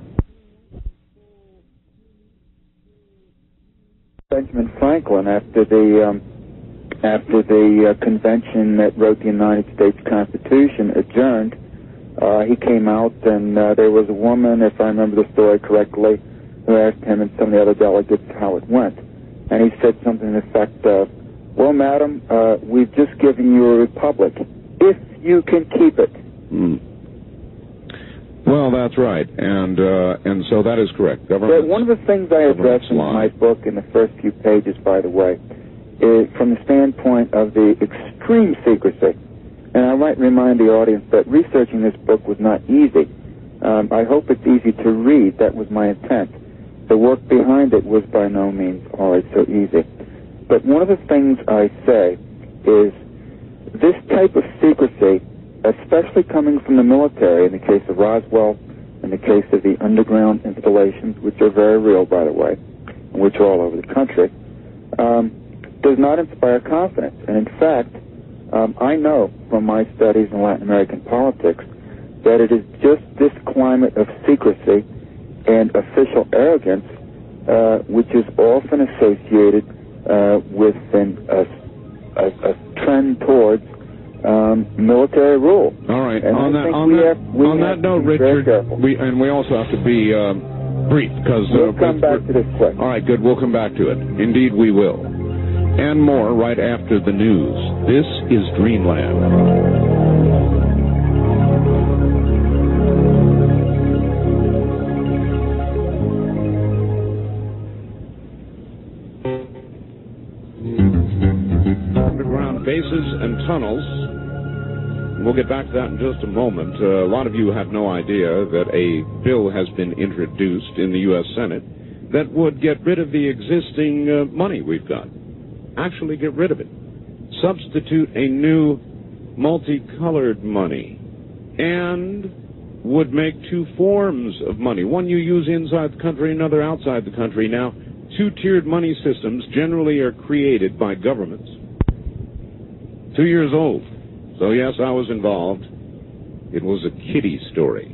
Benjamin Franklin, after the convention that wrote the United States Constitution adjourned, he came out and there was a woman, if I remember the story correctly, who asked him and some of the other delegates how it went. And he said something to the effect of, well, madam, we've just given you a republic, if you can keep it. Well, that's right, and so that is correct. But one of the things I address in my book in the first few pages, by the way, is from the standpoint of the extreme secrecy. And I might remind the audience that researching this book was not easy. I hope it's easy to read. That was my intent. The work behind it was by no means always so easy. But one of the things I say is this type of secrecy, especially coming from the military, in the case of Roswell, in the case of the underground installations, which are very real, by the way, and which are all over the country, does not inspire confidence. And in fact, I know from my studies in Latin American politics that it is just this climate of secrecy and official arrogance which is often associated with a trend towards military rule. All right. And on that note, Richard, we also have to be brief because we'll come back to this question. All right, good. We'll come back to it. Indeed, we will. And more right after the news. This is Dreamland. Bases and tunnels. We'll get back to that in just a moment. A lot of you have no idea that a bill has been introduced in the U.S. Senate that would get rid of the existing money we've got. Actually get rid of it. Substitute a new multicolored money and would make two forms of money. One you use inside the country, another outside the country. Now, two-tiered money systems generally are created by governments. 2 years old. So, yes, I was involved. It was a kiddie story.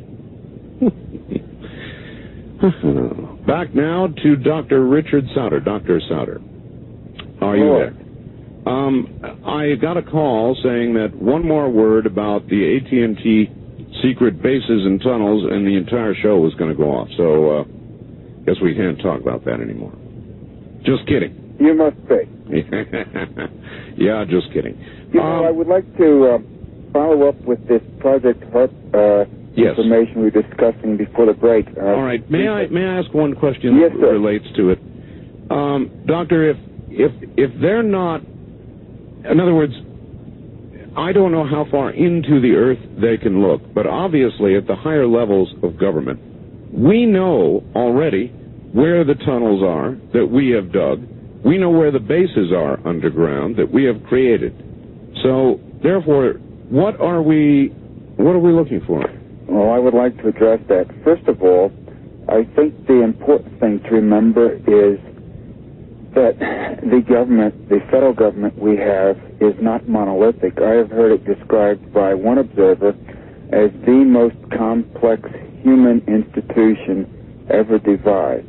Back now to Dr. Richard Sauder. Dr. Sauder, are you there? I got a call saying that one more word about the AT&T secret bases and tunnels and the entire show was going to go off. So, guess we can't talk about that anymore. Just kidding. You must be. Yeah, just kidding. You know, I would like to follow up with this Project HARP information we were discussing before the break. All right. May I ask one question that relates to it? Doctor, if they're not, in other words, I don't know how far into the earth they can look, but obviously at the higher levels of government, we know already where the tunnels are that we have dug. We know where the bases are underground that we have created. So, therefore, what are we looking for? Well, I would like to address that. First of all, I think the important thing to remember is that the government, the federal government we have, is not monolithic. I have heard it described by one observer as the most complex human institution ever devised.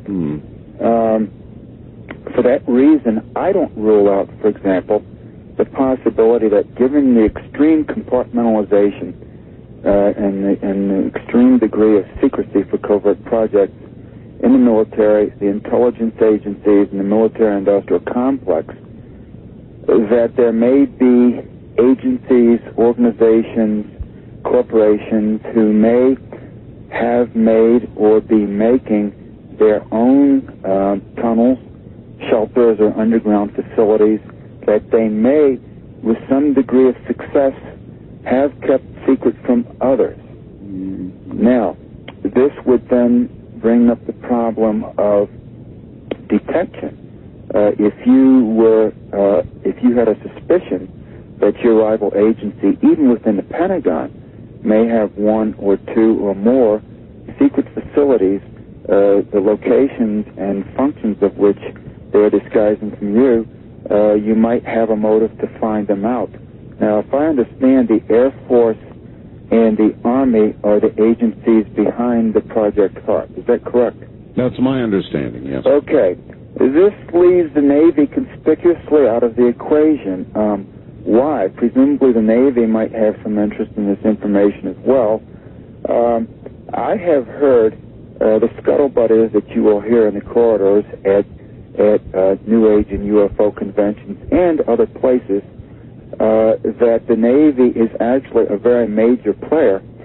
For that reason, I don't rule out, for example, the possibility that given the extreme compartmentalization and the extreme degree of secrecy for covert projects in the military, the intelligence agencies, and the military-industrial complex, that there may be agencies, organizations, corporations who may have made or be making their own tunnels, shelters, or underground facilities that they may, with some degree of success, have kept secret from others. Now, this would then bring up the problem of detection. If you had a suspicion that your rival agency, even within the Pentagon, may have one or two or more secret facilities, the locations and functions of which they're disguising from you, you might have a motive to find them out. Now, if I understand, the Air Force and the Army are the agencies behind the Project HARP. Is that correct? That's my understanding, yes. Okay. This leaves the Navy conspicuously out of the equation. Why? Presumably the Navy might have some interest in this information as well. I have heard, the scuttlebutt is that you will hear in the corridors at New Age and UFO conventions and other places, that the Navy is actually a very major player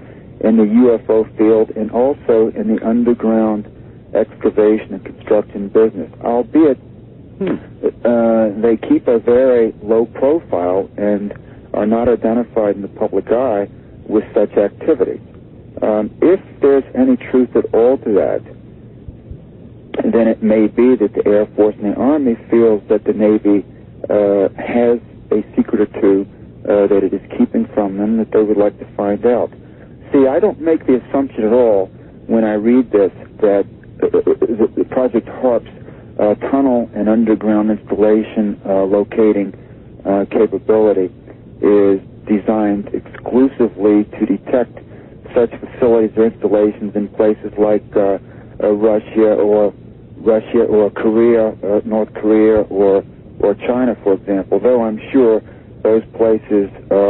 in the UFO field and also in the underground excavation and construction business, albeit they keep a very low profile and are not identified in the public eye with such activity. If there's any truth at all to that, then it may be that the Air Force and the Army feels that the Navy has a secret or two that it is keeping from them that they would like to find out. See, I don't make the assumption at all when I read this that the Project HARP's tunnel and underground installation locating capability is designed exclusively to detect such facilities or installations in places like Russia or Korea, North Korea or China, for example. Though I'm sure those places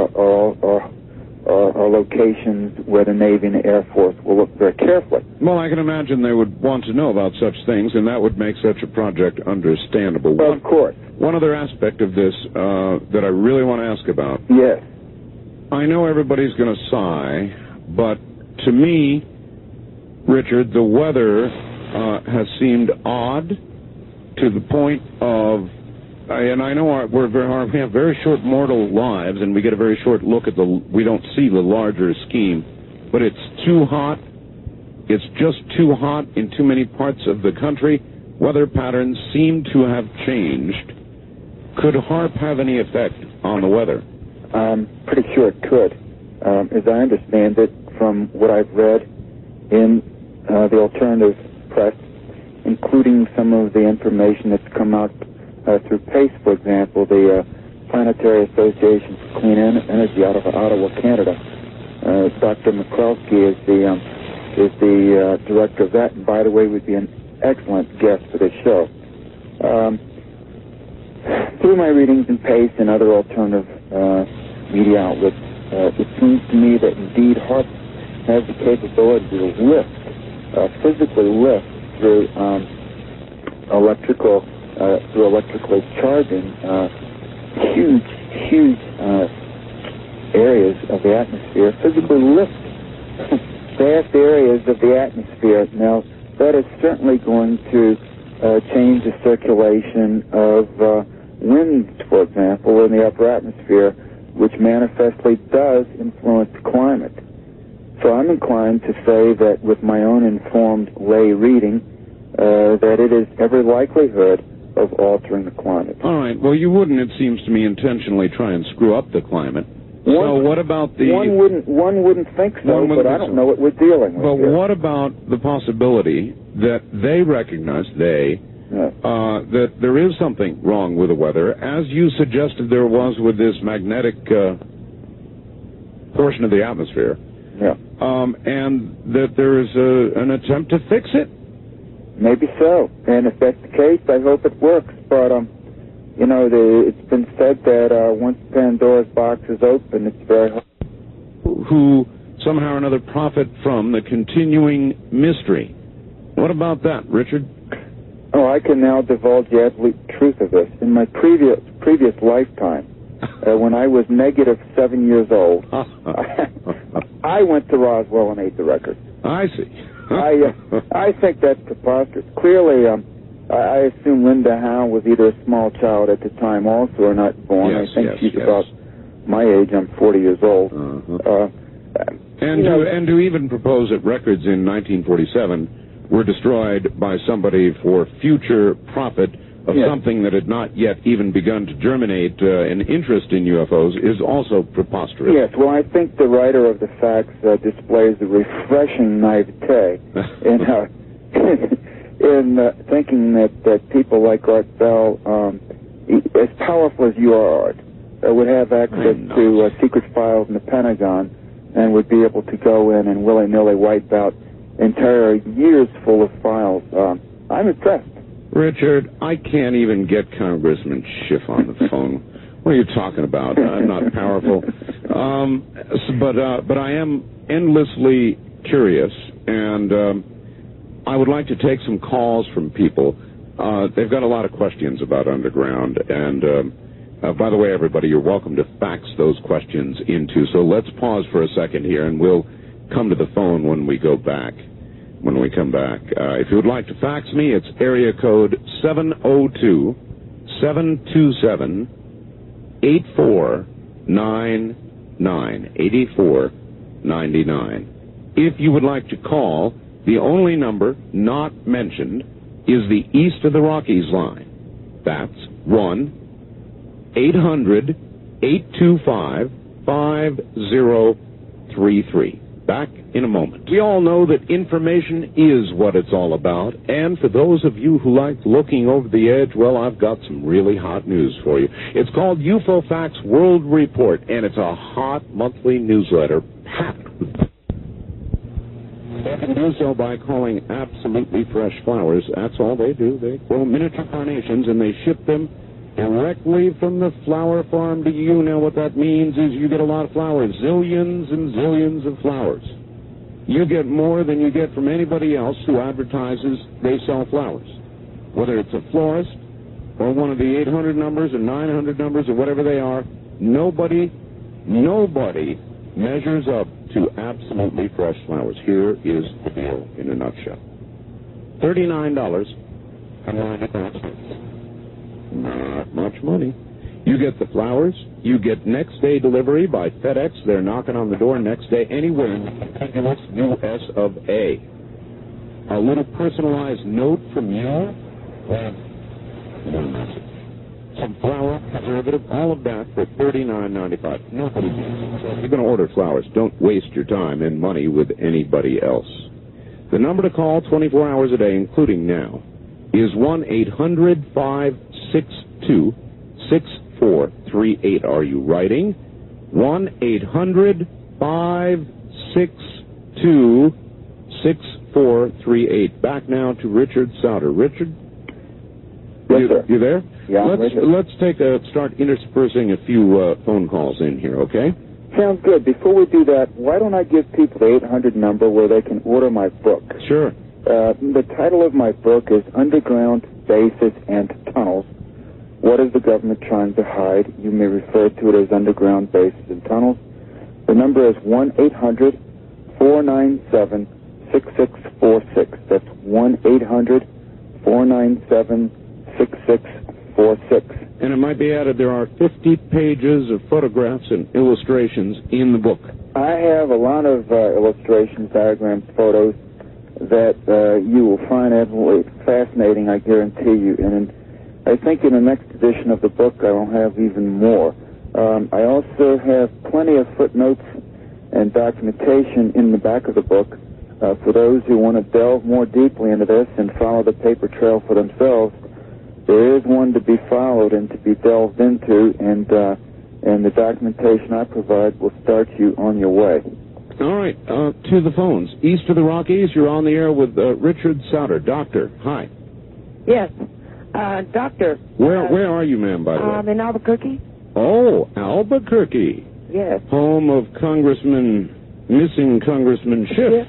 are locations where the Navy and the Air Force will look very carefully. Well, I can imagine they would want to know about such things, and that would make such a project understandable. Well, of course. One other aspect of this that I really want to ask about. Yes. I know everybody's going to sigh, but to me, Richard, the weather has seemed odd to the point of, and I know we have very short mortal lives, and we get a very short look at we don't see the larger scheme, but it's too hot. It's just too hot in too many parts of the country. Weather patterns seem to have changed. Could HARP have any effect on the weather? I'm pretty sure it could. As I understand it, from what I've read in the alternative press, including some of the information that's come out through PACE, for example, the Planetary Association for Clean Energy out of Ottawa, Canada. Dr. McCloskey is the director of that, and by the way, would be an excellent guest for this show. Through my readings in PACE and other alternative media outlets, it seems to me that indeed HARP has the capability to lift, physically lift through electrically charging huge areas of the atmosphere, physically lift vast areas of the atmosphere. Now, that is certainly going to change the circulation of winds, for example, in the upper atmosphere, which manifestly does influence the climate. So I'm inclined to say that with my own informed lay reading, that it is every likelihood of altering the climate. All right. Well, you wouldn't, it seems to me, intentionally try and screw up the climate. So what about the... One wouldn't think so, but I don't know what we're dealing with. But here. what about the possibility that they recognize, that there is something wrong with the weather, as you suggested there was with this magnetic portion of the atmosphere, and that there is an attempt to fix it? Maybe so. And if that's the case, I hope it works. But, it's been said that once Pandora's box is open, it's very hard. Who somehow or another profit from the continuing mystery. What about that, Richard? Oh, I can now divulge the absolute truth of this. In my previous lifetime, when I was -7 years old, I went to Roswell and ate the record. I see. I think that's preposterous. Clearly, I assume Linda Howe was either a small child at the time also or not born. Yes, I think she's about my age. I'm 40 years old. And to even propose that records in 1947 were destroyed by somebody for future profit of something that had not yet even begun to germinate an interest in UFOs is also preposterous. Yes, well, I think the writer of the facts displays a refreshing naivete in thinking that people like Art Bell, as powerful as you are, Art, would have access to secret files in the Pentagon and would be able to go in and willy-nilly wipe out entire years full of files. I'm impressed. Richard, I can't even get Congressman Schiff on the phone. What are you talking about? I'm not powerful. But I am endlessly curious, and I would like to take some calls from people. They've got a lot of questions about underground, and by the way, everybody, you're welcome to fax those questions into. So let's pause for a second here, and we'll come to the phone when we go back. When we come back. If you would like to fax me, it's area code 702-727-8499. 8499. If you would like to call, the only number not mentioned is the East of the Rockies line. That's 1-800-825-5033. Back in a moment. We all know that information is what it's all about, and for those of you who like looking over the edge, well, I've got some really hot news for you. It's called UFO Facts World Report, and it's a hot monthly newsletter packed with... They can do so by calling absolutely fresh flowers. That's all they do. They grow miniature carnations, and they ship them directly from the flower farm to you. Now, what that means is you get a lot of flowers, zillions and zillions of flowers. You get more than you get from anybody else who advertises they sell flowers. Whether it's a florist or one of the 800 numbers or 900 numbers or whatever they are, nobody measures up to absolutely fresh flowers. Here is the deal in a nutshell. $39.95. Not much money. You get the flowers. You get next day delivery by FedEx. They're knocking on the door next day anywhere in the contiguous U.S. of A. A little personalized note from you. Some flower, preservative, all of that for $39.95. Nobody needs it. So if you're going to order flowers, don't waste your time and money with anybody else. The number to call 24 hours a day, including now, is 1-800-562-6438. Are you writing? 1-800-562-6438. Back now to Richard Sauder. Richard? Yes, sir. You there? Yeah. Let's start interspersing a few phone calls in here, okay? Sounds good. Before we do that, why don't I give people the 800 number where they can order my book? Sure. The title of my book is Underground Bases and Tunnels. What is the government trying to hide? You may refer to it as Underground Bases and Tunnels. The number is 1-800-497-6646. That's 1-800-497-6646. And it might be added there are 50 pages of photographs and illustrations in the book. I have a lot of illustrations, diagrams, photos that you will find absolutely fascinating, I guarantee you. And I think in the next edition of the book I will have even more. I also have plenty of footnotes and documentation in the back of the book for those who want to delve more deeply into this and follow the paper trail for themselves. There is one to be followed and to be delved into, and the documentation I provide will start you on your way. All right, to the phones. East of the Rockies, you're on the air with Richard Sauder. Doctor, hi. Yes, doctor. Where are you, ma'am, by the way? In Albuquerque. Oh, Albuquerque. Yes. Home of missing Congressman Schiff.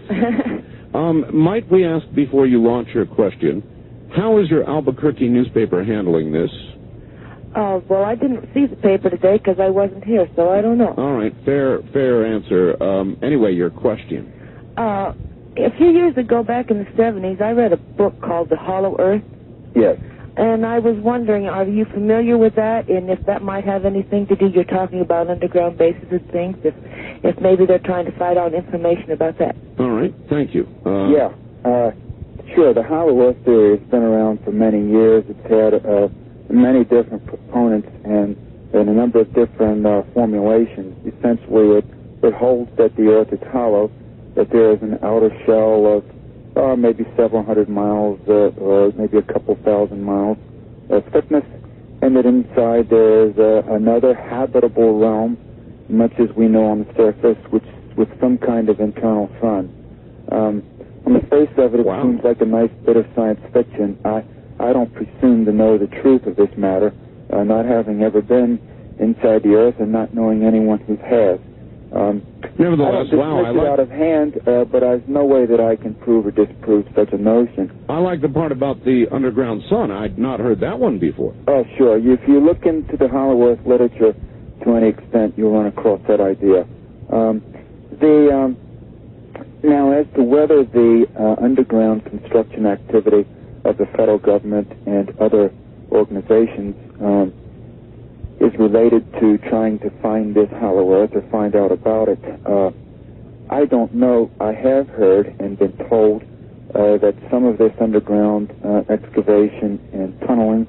Might we ask before you launch your question, how is your Albuquerque newspaper handling this? Well, I didn't see the paper today because I wasn't here, so I don't know. All right, fair answer. Anyway, your question. A few years ago, back in the 70s, I read a book called The Hollow Earth. Yes. And I was wondering, are you familiar with that? And if that might have anything to do, you're talking about underground bases and things, if maybe they're trying to find out information about that. All right, thank you. Sure, the Hollow Earth theory has been around for many years. It's had many different proponents and a number of different formulations. Essentially, it holds that the Earth is hollow, that there is an outer shell of maybe several hundred miles or maybe a couple thousand miles of thickness, and that inside there is another habitable realm, much as we know on the surface, with some kind of internal sun. On the face of it, it seems like a nice bit of science fiction. I don't presume to know the truth of this matter, not having ever been inside the Earth and not knowing anyone who has. Nevertheless, I don't dismiss it out of hand, but there's no way that I can prove or disprove such a notion. I like the part about the underground sun. I'd not heard that one before. Oh, sure. If you look into the Hollow Earth literature to any extent, you'll run across that idea. Now, as to whether the underground construction activity of the federal government and other organizations is related to trying to find this hollow earth or find out about it, I don't know. I have heard and been told that some of this underground excavation and tunneling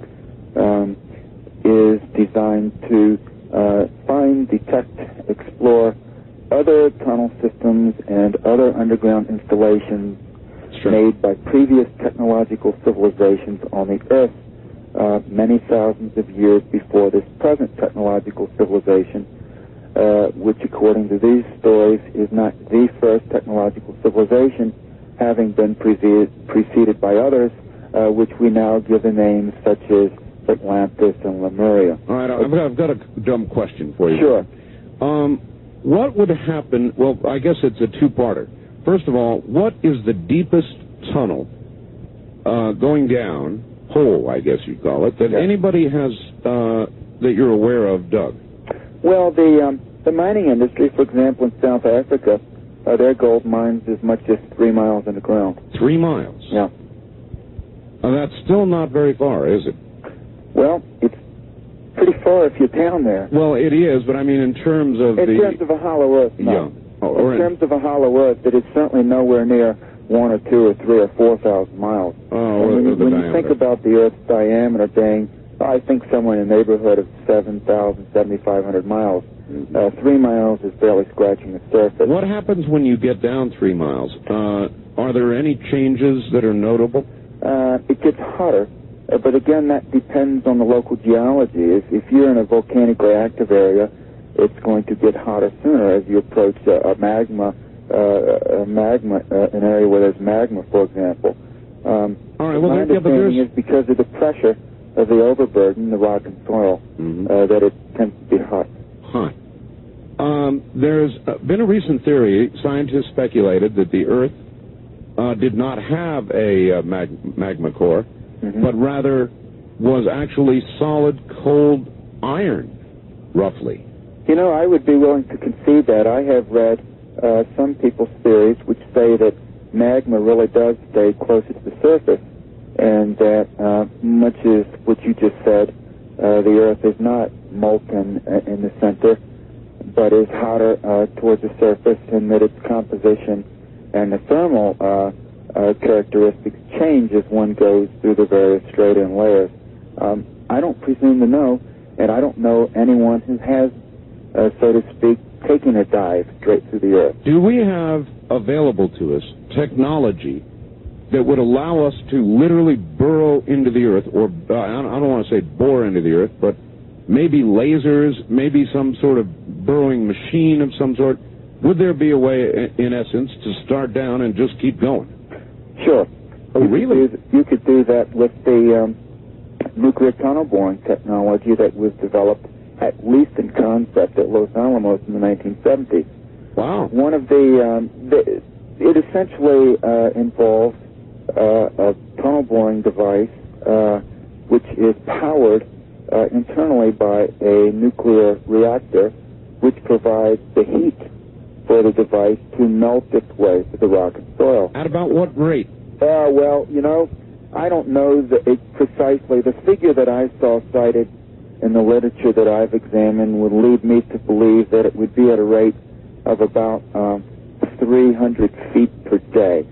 is designed to find, detect, explore other tunnel systems and other underground installations made by previous technological civilizations on the Earth many thousands of years before this present technological civilization, which, according to these stories, is not the first technological civilization, having been preceded by others, which we now give the names such as Atlantis and Lemuria. All right, I've got a dumb question for you. Sure. What would happen? Well, I guess it's a two-parter. First of all, what is the deepest tunnel going down, hole, I guess you'd call it, that anybody has, that you're aware of, dug? Well, the mining industry, for example, in South Africa, their gold mines as much as 3 miles underground. 3 miles? Yeah. That's still not very far, is it? Well, it's pretty far if you're down there. Well, it is, but I mean in terms of in terms of a hollow earth, no. Yeah. Oh, in terms of a hollow earth, it is certainly nowhere near 1 or 2 or 3 or 4,000 miles. Oh, when you think about the Earth's diameter being, I think somewhere in the neighborhood of 7,000, 7,500 miles, 3 miles is barely scratching the surface. What happens when you get down 3 miles? Are there any changes that are notable? It gets hotter. But again, that depends on the local geology. If you're in a volcanically active area, it's going to get hotter sooner as you approach an area where there's magma, for example. All right. Well, my understanding is because of the pressure of the overburden, the rock and soil, that it tends to be hot. There's been a recent theory. Scientists speculated that the Earth did not have a magma core, but rather was actually solid, cold iron, roughly. You know, I would be willing to concede that. I have read some people's theories which say that magma really does stay closer to the surface, and that much as what you just said, the Earth is not molten in the center, but is hotter towards the surface, and that its composition and the thermal characteristics change as one goes through the various strata and layers. I don't presume to know, and I don't know anyone who has, so to speak, taken a dive straight through the Earth. Do we have available to us technology that would allow us to literally burrow into the Earth, or I don't want to say bore into the Earth, but maybe lasers, maybe some sort of burrowing machine of some sort? Would there be a way, in essence, to start down and just keep going? Sure. Oh, really? You could do that with the nuclear tunnel boring technology that was developed, at least in concept, at Los Alamos in the 1970s. Wow. One of it essentially involves a tunnel boring device which is powered internally by a nuclear reactor, which provides the heat for the device to melt its way through the rock and soil. At about what rate? Well, you know, I don't know precisely. The figure that I saw cited in the literature that I've examined would lead me to believe that it would be at a rate of about 300 feet per day.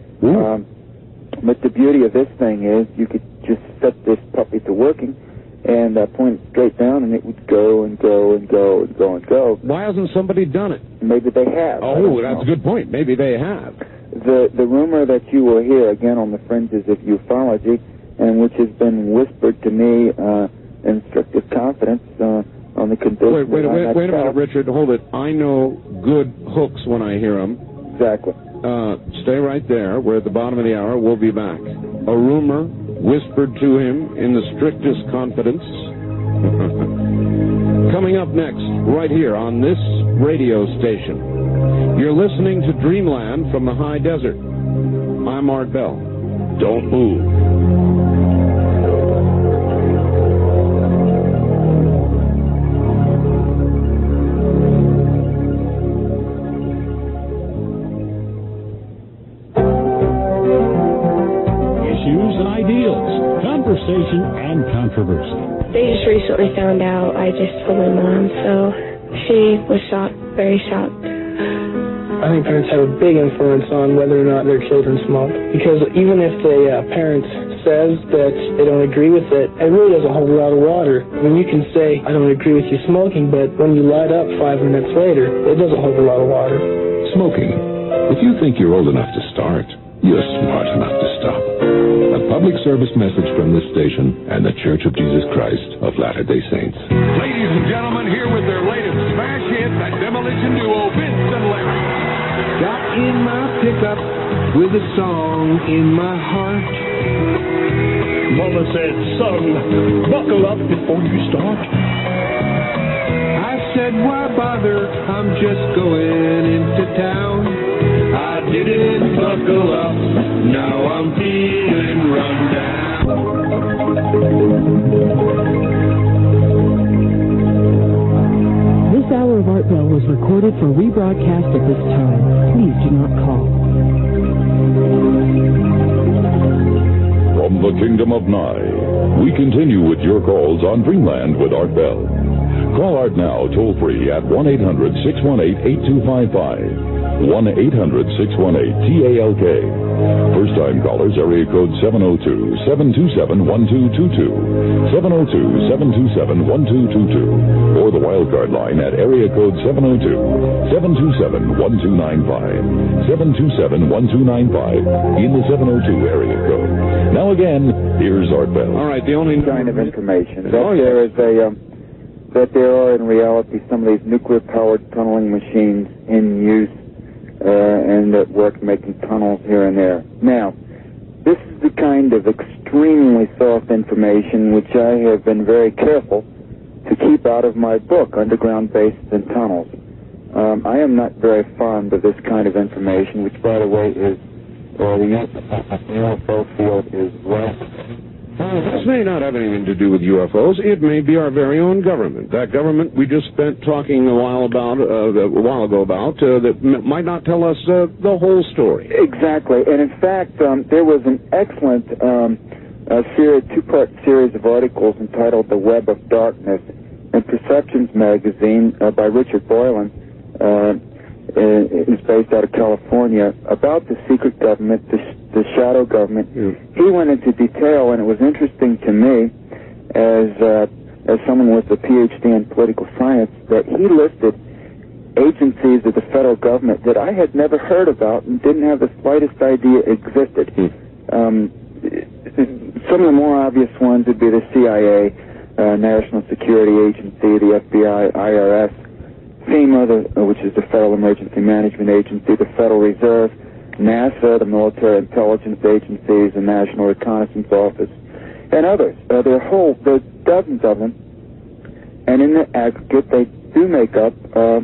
But the beauty of this thing is you could just set this puppy to working and point it straight down, and it would go and go and go and go and go. Why hasn't somebody done it? Maybe they have. Oh, that's a good point. Maybe they have. The rumor that you will hear, again, on the fringes of ufology, and which has been whispered to me in strictest confidence on the condition... Wait a minute, Richard. Hold it. I know good hooks when I hear them. Exactly. Stay right there. We're at the bottom of the hour. We'll be back. A rumor whispered to him in the strictest confidence. Coming up next, right here on this radio station. You're listening to Dreamland from the High Desert. I'm Art Bell. Don't move. shortly found out, I just told my mom, so she was shocked, very shocked. I think parents have a big influence on whether or not their children smoke, because even if the parent says that they don't agree with it, it really doesn't hold a lot of water. I mean, you can say, I don't agree with you smoking, but when you light up 5 minutes later, it doesn't hold a lot of water. Smoking. If you think you're old enough to start, you're smart enough to stop. A public service message from this station and the Church of Jesus Christ of Latter-day Saints. Ladies and gentlemen, here with their latest smash hit, the demolition duo Vince and Larry. Got in my pickup with a song in my heart. Mama said, son, buckle up before you start. I said, why bother? I'm just going into town. I didn't buckle up. Now I'm feeling run down. This hour of Art Bell was recorded for rebroadcast at this time. Please do not call. From the Kingdom of Nye, we continue with your calls on Dreamland with Art Bell. Call Art now toll-free at 1-800-618-8255. 1-800-618-TALK. First-time callers, area code 702-727-1222. 702-727-1222. Or the wildcard line at area code 702-727-1295. 727-1295 in the 702 area code. Now again, here's Art Bell. All right, the only kind of information that there are in reality some of these nuclear-powered tunneling machines in use and that work making tunnels here and there. Now, this is the kind of extremely soft information which I have been very careful to keep out of my book, Underground Bases and Tunnels. I am not very fond of this kind of information, which, by the way, is the UFO field is less. This may not have anything to do with UFOs. It may be our very own government. That government we just spent talking a while ago about that might not tell us the whole story. Exactly. And in fact, there was an excellent two-part series of articles entitled "The Web of Darkness" in Perceptions magazine by Richard Boylan. Is based out of California, about the secret government, the shadow government. He went into detail, and it was interesting to me, as someone with a PhD in political science, that he listed agencies of the federal government that I had never heard about and didn't have the slightest idea existed. Some of the more obvious ones would be the CIA, National Security Agency, the FBI, IRS, FEMA, which is the Federal Emergency Management Agency, the Federal Reserve, NASA, the Military Intelligence Agencies, the National Reconnaissance Office, and others. There's dozens of them, and in the aggregate, they do make up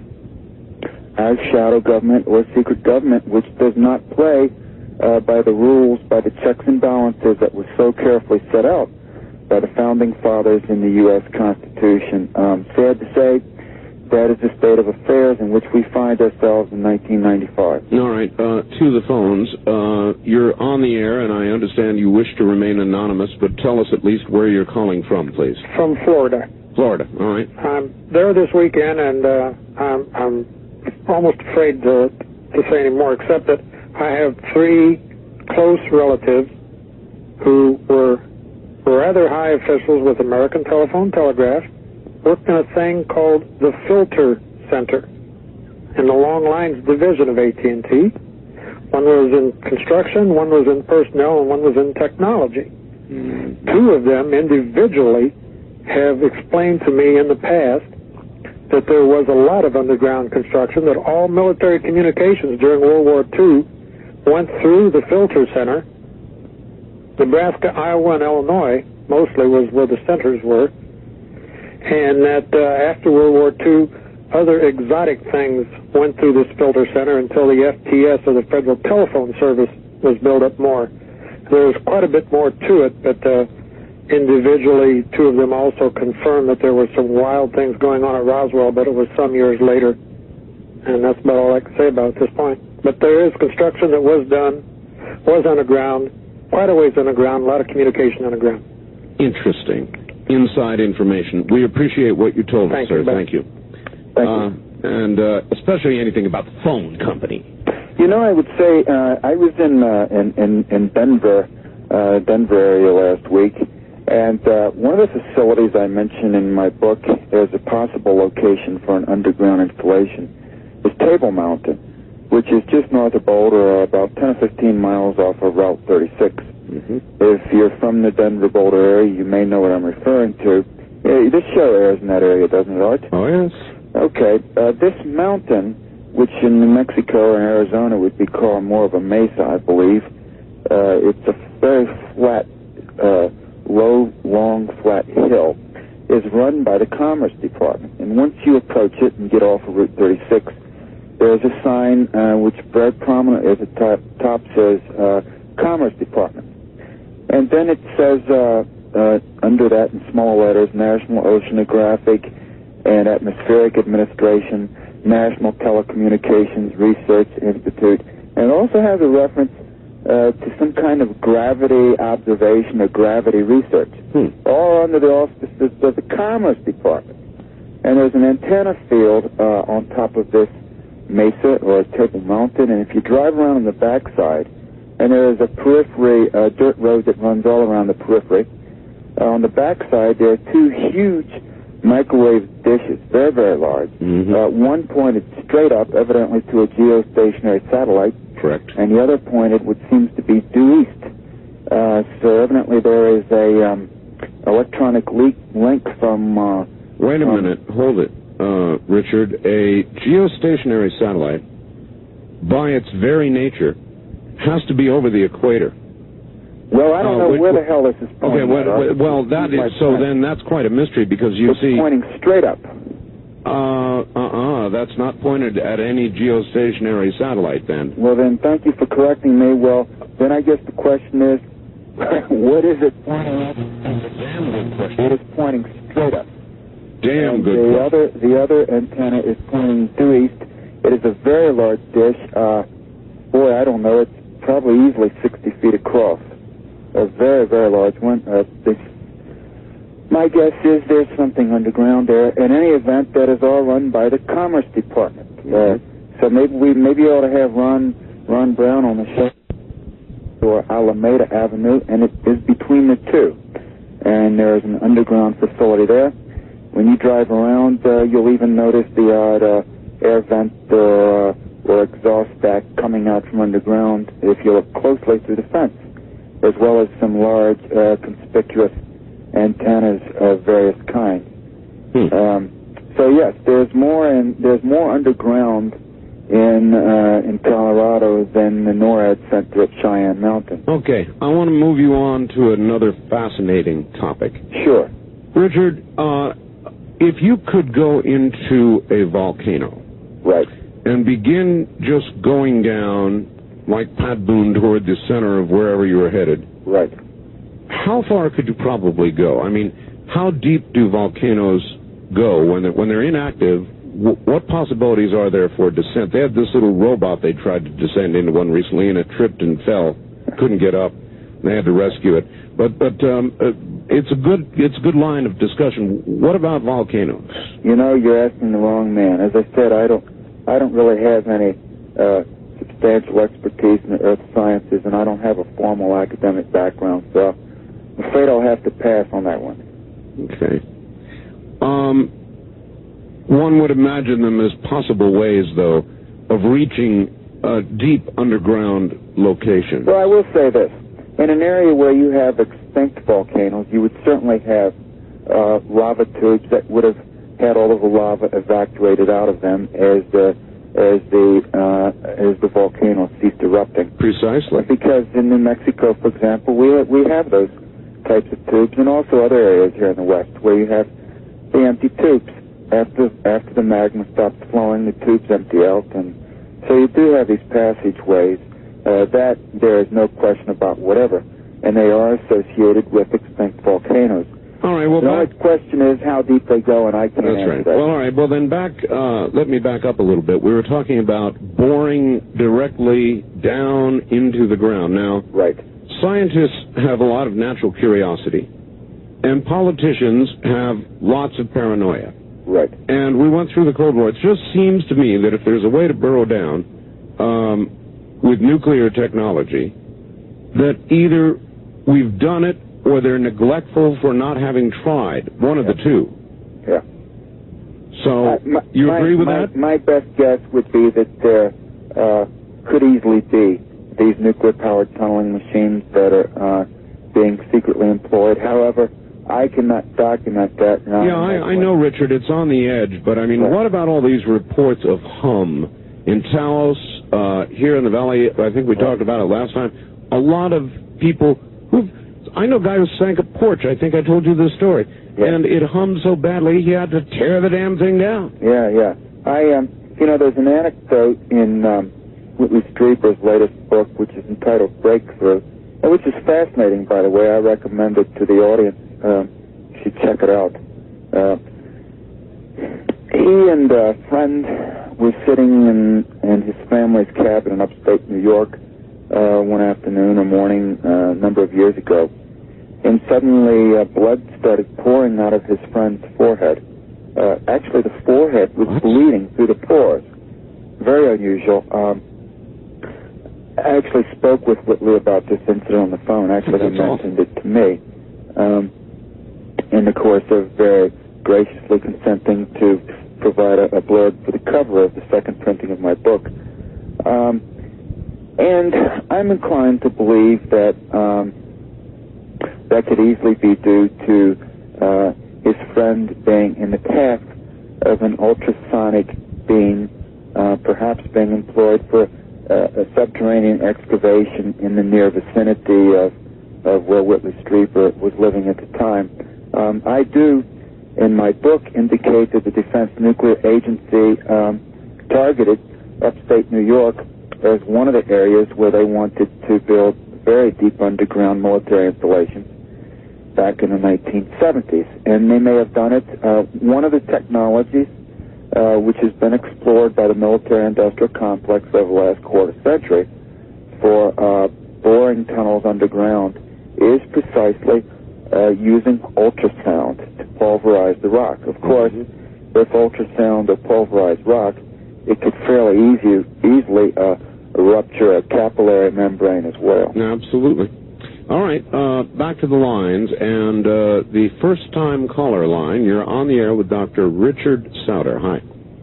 our shadow government or secret government, which does not play by the rules, by the checks and balances that were so carefully set out by the Founding Fathers in the U.S. Constitution. Sad to say, that is the state of affairs in which we find ourselves in 1995. All right, to the phones. You're on the air, and I understand you wish to remain anonymous, but tell us at least where you're calling from, please. From Florida. Florida, all right. I'm there this weekend, and I'm almost afraid to say any more, except that I have 3 close relatives who were rather high officials with American Telephone Telegraph, worked in a thing called the Filter Center in the Long Lines Division of AT&T. One was in construction, one was in personnel, and one was in technology. 2 of them individually have explained to me in the past that there was a lot of underground construction, that all military communications during World War II went through the Filter Center. Nebraska, Iowa, and Illinois mostly was where the centers were. And that after World War II, other exotic things went through this filter center until the FTS, or the Federal Telephone Service, was built up more. There's quite a bit more to it, but individually, 2 of them also confirmed that there were some wild things going on at Roswell, but it was some years later. And that's about all I can say about it at this point. But there is construction that was done, was underground, quite a ways underground, a lot of communication underground. Interesting. inside information. We appreciate what you told us, sir. Thank you. And especially anything about the phone company. You know, I would say I was in Denver area last week, and one of the facilities I mentioned in my book as a possible location for an underground installation is Table Mountain, which is just north of Boulder, about 10 or 15 miles off of Route 36. If you're from the Denver-Boulder area, you may know what I'm referring to. This show airs in that area, doesn't it, Art? Oh, yes. Okay. This mountain, which in New Mexico and Arizona would be called more of a mesa, I believe, it's a very flat, low, long, flat hill, is run by the Commerce Department. And once you approach it and get off of Route 36, there's a sign which very prominent at the top says Commerce Department. And then it says under that in small letters, National Oceanographic and Atmospheric Administration, National Telecommunications Research Institute, and it also has a reference to some kind of gravity observation or gravity research, all under the auspices of the Commerce Department. And there's an antenna field on top of this mesa or Table Mountain, and if you drive around on the backside, and there is a periphery, dirt road that runs all around the periphery, on the backside there are two huge microwave dishes, very, very large. One pointed straight up, evidently to a geostationary satellite. Correct. And the other pointed, which seems to be due east. So evidently there is a electronic link from... Wait a minute. Hold it. Richard, a geostationary satellite, by its very nature, has to be over the equator. Well, I don't know where the hell this is pointing. Okay, well, that is, so then that's quite a mystery, because you see... It's pointing straight up. That's not pointed at any geostationary satellite, then. Well, then, thank you for correcting me. Well, then I guess the question is, what is it pointing at? It is pointing straight up. Damn good. The other antenna is pointing due east. It is a very large dish. Boy, I don't know. It's probably easily 60 feet across. A very, very large one. My guess is there's something underground there. In any event, that is all run by the Commerce Department. So maybe you ought to have Ron Brown on the show, or Alameda Avenue, and it is between the two. And there's an underground facility there. When you drive around, you'll even notice the odd air vent or exhaust stack coming out from underground if you look closely through the fence, as well as some large conspicuous antennas of various kinds. So yes, there's more underground in Colorado than the NORAD Center at Cheyenne Mountain. Okay, I want to move you on to another fascinating topic. Sure. Richard, if you could go into a volcano, right, and begin just going down like Pat Boone toward the center of wherever you were headed, right, how far could you probably go? I mean, how deep do volcanoes go when they're inactive? What possibilities are there for descent? They had this little robot they tried to descend into one recently, and it tripped and fell, couldn't get up. They had to rescue it. But it's a good line of discussion. What about volcanoes? You know, you're asking the wrong man. As I said, I don't really have any substantial expertise in the earth sciences, and I don't have a formal academic background, so I'm afraid I'll have to pass on that one. Okay. One would imagine them as possible ways, though, of reaching deep underground locations. Well, I will say this. In an area where you have extinct volcanoes, you would certainly have lava tubes that would have had all of the lava evacuated out of them as the volcano ceased erupting. Precisely. Because in New Mexico, for example, we have those types of tubes, and also other areas here in the West where you have the empty tubes. After the magma stops flowing, the tubes empty out, and so you do have these passageways. That there is no question about whatever, and they are associated with extinct volcanoes. All right. Well, the only question is how deep they go, and I can't answer that. Well, all right. Well, then let me back up a little bit. We were talking about boring directly down into the ground. Now, right. Scientists have a lot of natural curiosity, and politicians have lots of paranoia. Right. And we went through the Cold War. It just seems to me that if there's a way to burrow down with nuclear technology, that either we've done it or they're neglectful for not having tried. One of the two. Yeah. So, you agree with that? My best guess would be that there could easily be these nuclear-powered tunneling machines that are being secretly employed. However, I cannot document that. Yeah, I know, Richard, it's on the edge, but I mean, what about all these reports of hum in Taos, here in the valley? I think we talked about it last time. A lot of people I know a guy who sank a porch. I think I told you this story. Yeah. And it hummed so badly he had to tear the damn thing down. Yeah. There's an anecdote in Whitley Strieber's latest book, which is entitled Breakthrough, which is fascinating, by the way. I recommend it to the audience. You should check it out. He and a friend were sitting in his family's cabin in upstate New York one afternoon or morning a number of years ago, and suddenly blood started pouring out of his friend's forehead. Actually, the forehead was bleeding through the pores. Very unusual. I actually spoke with Whitley about this incident on the phone. Actually, he mentioned it to me in the course of very graciously consenting to provide a blurb for the cover of the second printing of my book. And I'm inclined to believe that that could easily be due to his friend being in the path of an ultrasonic being, perhaps being employed for a subterranean excavation in the near vicinity of where Whitley Strieber was living at the time. I do, in my book, indicate that the Defense Nuclear Agency targeted upstate New York as one of the areas where they wanted to build very deep underground military installations back in the 1970s. And they may have done it. One of the technologies which has been explored by the military-industrial complex over the last quarter century for boring tunnels underground is precisely using ultrasound to pulverize the rock. Of course, if ultrasound or pulverized rock, it could fairly easily rupture a capillary membrane as well. Absolutely. All right, back to the lines, and the first-time caller line, you're on the air with Dr. Richard Sauder. Hi.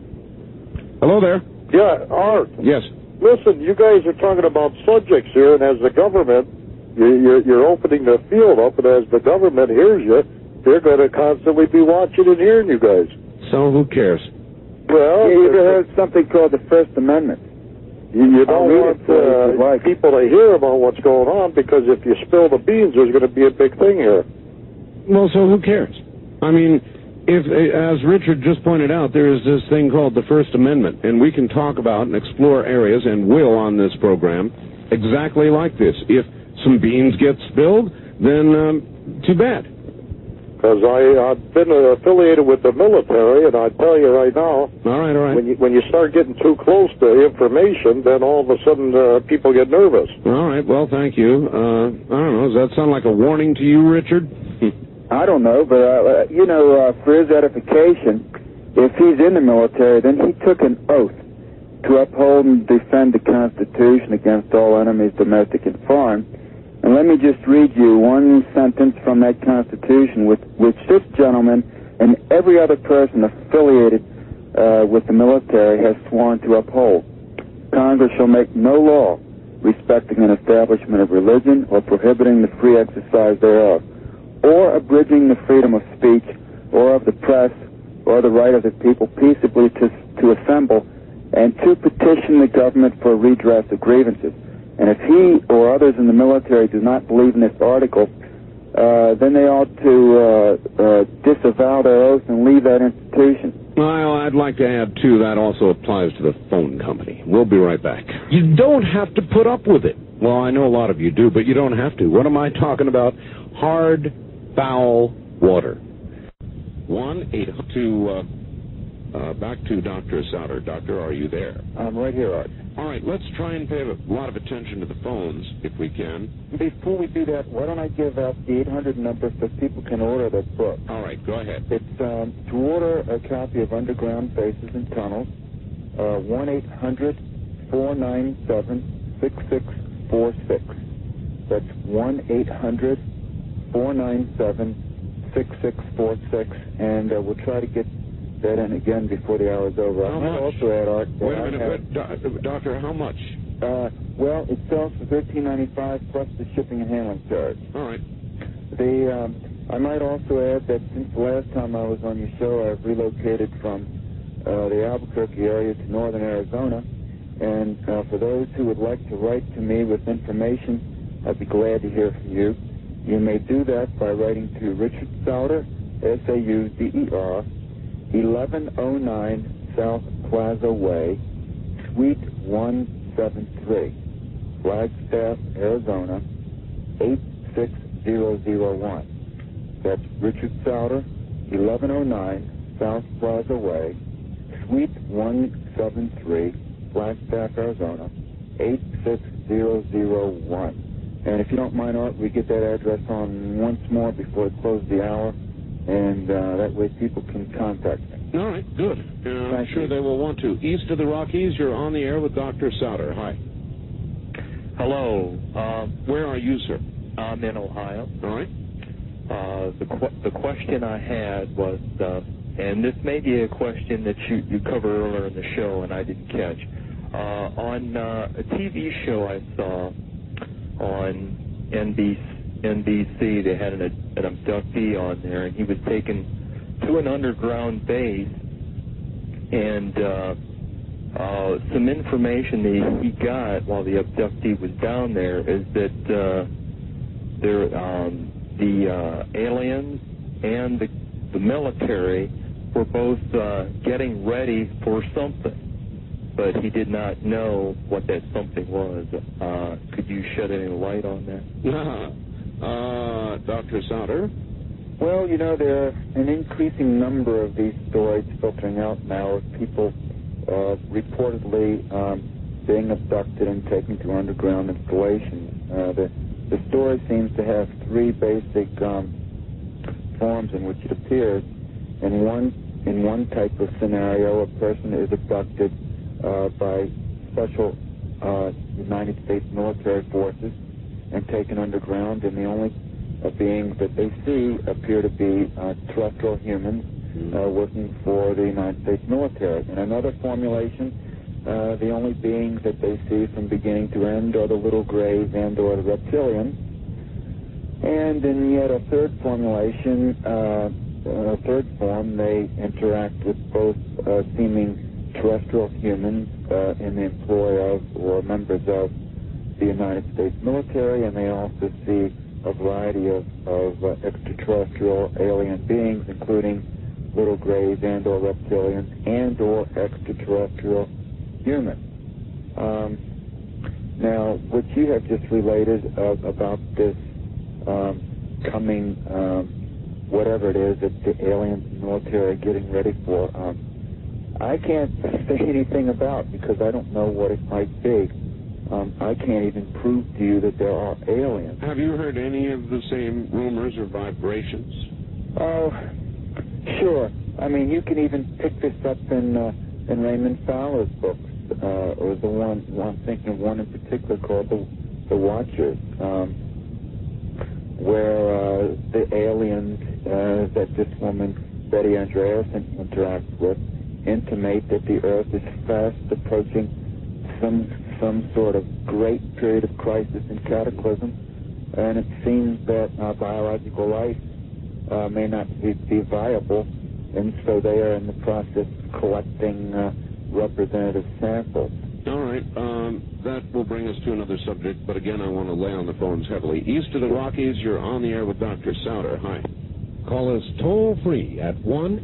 Hello there. Yeah, Art. Yes. Listen, you guys are talking about subjects here, and as the government, you're opening the field up, and as the government hears you, they're going to constantly be watching and hearing you guys. So who cares? Well, you ever heard something called the First Amendment? You don't want people to hear about what's going on, because if you spill the beans, there's going to be a big thing here. Well, so who cares? I mean, if, as Richard just pointed out, there is this thing called the First Amendment, and we can talk about and explore areas, and will on this program, exactly like this. If some beans get spilled, then too bad. Because I've been affiliated with the military, and I tell you right now, all right. When you start getting too close to information, then all of a sudden people get nervous. All right, well, thank you. I don't know, does that sound like a warning to you, Richard? I don't know, but, for his edification, if he's in the military, then he took an oath to uphold and defend the Constitution against all enemies, domestic and foreign. And let me just read you one sentence from that Constitution, which this gentleman and every other person affiliated with the military has sworn to uphold. Congress shall make no law respecting an establishment of religion or prohibiting the free exercise thereof, or abridging the freedom of speech or of the press or the right of the people peaceably to assemble and to petition the government for redress of grievances. And if he or others in the military do not believe in this article, then they ought to disavow their oath and leave that institution. Well, I'd like to add, too, that also applies to the phone company. We'll be right back. You don't have to put up with it. Well, I know a lot of you do, but you don't have to. What am I talking about? Hard, foul water. 1-800-2... back to Dr. Sauder. Doctor, are you there? I'm right here, Art. All right, let's try and pay a lot of attention to the phones, if we can. Before we do that, why don't I give out the 800 number so people can order that book? All right, go ahead. It's to order a copy of Underground Bases and Tunnels, 1-800-497-6646. That's 1-800-497-6646, and we'll try to get that in again before the hour is over. How much? Also add, Art, wait a minute, Doctor, how much? Well, it sells for $13.95 plus the shipping and handling charge. All right. I might also add that since the last time I was on your show, I've relocated from the Albuquerque area to northern Arizona, and for those who would like to write to me with information, I'd be glad to hear from you. You may do that by writing to Richard Sauder, S-A-U-D-E-R, 1109 South Plaza Way, Suite 173, Flagstaff, Arizona, 86001. That's Richard Sauder, 1109 South Plaza Way, Suite 173, Flagstaff, Arizona, 86001. And if you don't mind, Art, we get that address on once more before we close the hour, and that way people can contact me. All right, good. I'm sure they will want to. East of the Rockies, you're on the air with Dr. Sauder. Hi. Hello. Where are you, sir? I'm in Ohio. All right. The question I had was, and this may be a question that you covered earlier in the show and I didn't catch. On a TV show I saw on NBC, they had an abductee on there, and he was taken to an underground base, and some information that he got while the abductee was down there is that the aliens and the military were both getting ready for something, but he did not know what that something was. Could you shed any light on that? Dr. Sauder? Well, you know, there are an increasing number of these stories filtering out now of people reportedly being abducted and taken to underground installations. The story seems to have three basic forms in which it appears. In one type of scenario, a person is abducted by special United States military forces and taken underground, and the only beings that they see appear to be terrestrial humans working for the United States military. In another formulation, the only beings that they see from beginning to end are the little grays and or the reptilians. And in yet a third formulation, a third form, they interact with both seeming terrestrial humans in the employ of or members of the United States military, and they also see a variety of extraterrestrial alien beings, including little grays and or reptilians and or extraterrestrial humans. Now, what you have just related about this coming, whatever it is that the aliens and military are getting ready for, I can't say anything about because I don't know what it might be. I can't even prove to you that there are aliens. Have you heard any of the same rumors or vibrations? Oh, sure. I mean, you can even pick this up in Raymond Fowler's books, or the one I'm thinking of one in particular called The Watchers, where the aliens that this woman, Betty Andreasen, interacts with, intimate that the Earth is fast approaching some sort of great period of crisis and cataclysm, and it seems that biological life may not be viable, and so they are in the process of collecting representative samples. All right, that will bring us to another subject, but again, I want to lay on the phones heavily. East of the Rockies, you're on the air with Dr. Sauder. Hi. Call us toll-free at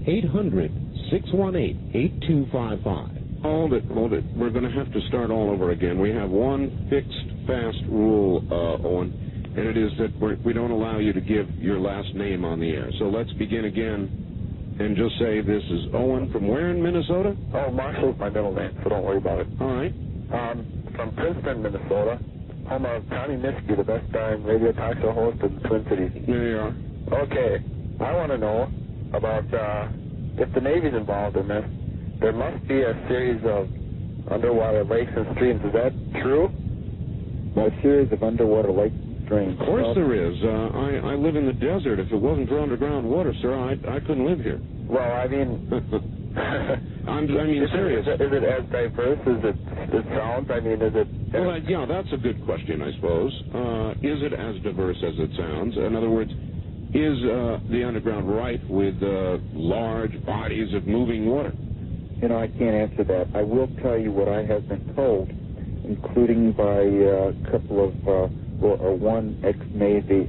1-800-618-8255. Hold it. We're going to have to start all over again. We have one fixed, fast rule, Owen, and it is that we don't allow you to give your last name on the air. So let's begin again and just say this is Owen from where in Minnesota? Oh, Marshall's my middle name, so don't worry about it. All right. From Princeton, Minnesota, home of Tommy Miskey, the best darn radio talk show host in the Twin Cities. There you are. Okay, I want to know about if the Navy's involved in this. There must be a series of underwater lakes and streams. Is that true? A series of underwater lakes and streams. Of course there is. I live in the desert. If it wasn't for underground water, sir, I couldn't live here. Well, I mean... I mean, serious. Is it as diverse as it sounds? I mean, is it... Well, yeah, that's a good question, I suppose. Is it as diverse as it sounds? In other words, is the underground rife with large bodies of moving water? You know, I can't answer that. I will tell you what I have been told, including by a couple of, or one ex-Navy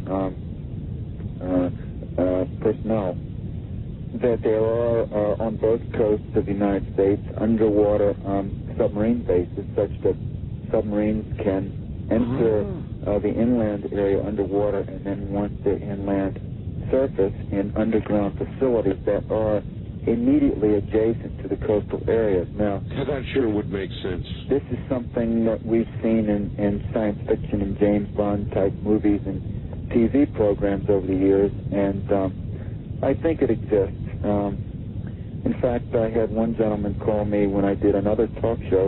personnel, that there are on both coasts of the United States underwater submarine bases such that submarines can enter the inland area underwater, and then once they're inland, surface in underground facilities that are immediately adjacent to the coastal areas. Now, that sure would make sense. This is something that we've seen in science fiction and James Bond type movies and TV programs over the years, and I think it exists. In fact, I had one gentleman call me when I did another talk show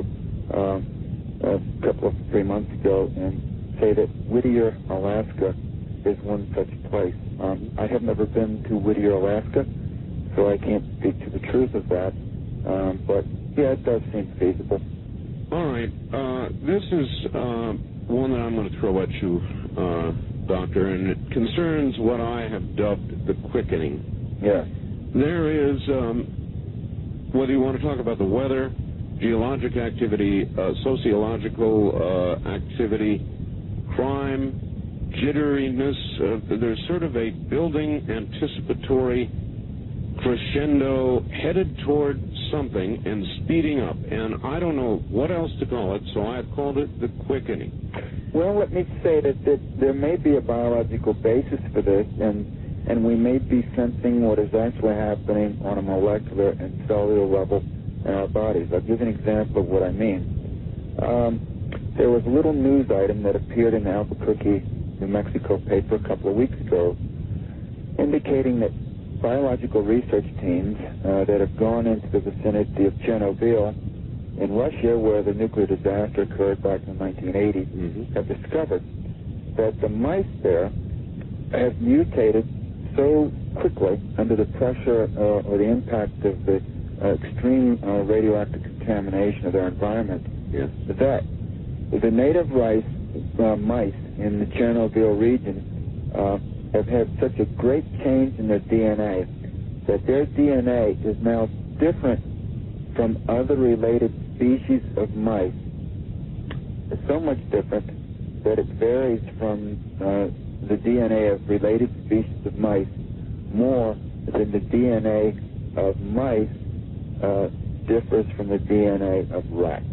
a couple of 3 months ago and say that Whittier, Alaska is one such place. I have never been to Whittier, Alaska, so I can't speak to the truth of that. But, yeah, it does seem feasible. All right. This is one that I'm going to throw at you, Doctor, and it concerns what I have dubbed the quickening. Yeah. There is, whether you want to talk about the weather, geologic activity, sociological activity, crime, jitteriness, there's sort of a building anticipatory crescendo headed toward something and speeding up, and I don't know what else to call it, so I've called it the quickening. Well, let me say that there may be a biological basis for this, and we may be sensing what is actually happening on a molecular and cellular level in our bodies. I'll give you an example of what I mean. There was a little news item that appeared in the Albuquerque, New Mexico paper a couple of weeks ago indicating that biological research teams that have gone into the vicinity of Chernobyl in Russia, where the nuclear disaster occurred back in the 1980s, have discovered that the mice there have mutated so quickly under the pressure or the impact of the extreme radioactive contamination of their environment that the native mice in the Chernobyl region have had such a great change in their DNA that their DNA is now different from other related species of mice. It's so much different that it varies from the DNA of related species of mice more than the DNA of mice differs from the DNA of rats.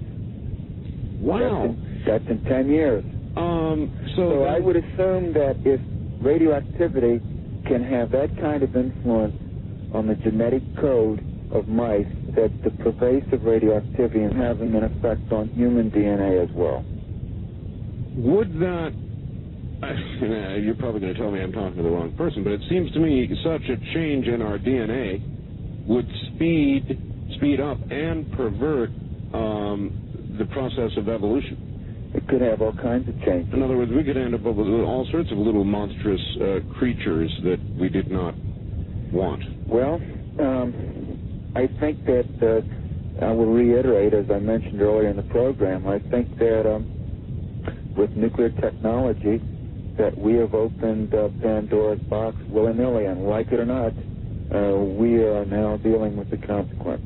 Wow. That's in 10 years. So I would assume that if radioactivity can have that kind of influence on the genetic code of mice, that the pervasive radioactivity is having an effect on human DNA as well. Would that... You're probably going to tell me I'm talking to the wrong person, but it seems to me such a change in our DNA would speed up and pervert the process of evolution. It could have all kinds of changes. In other words, we could end up with all sorts of little monstrous creatures that we did not want. Well, I think that I will reiterate, as I mentioned earlier in the program, I think that with nuclear technology that we have opened Pandora's box willy-nilly, and like it or not, we are now dealing with the consequence.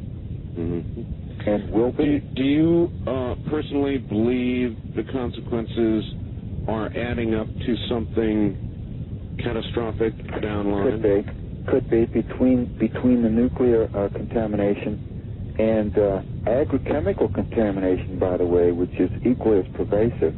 And will be. Do you personally believe the consequences are adding up to something catastrophic down the line? Could be between the nuclear contamination and agrochemical contamination, by the way, which is equally as pervasive.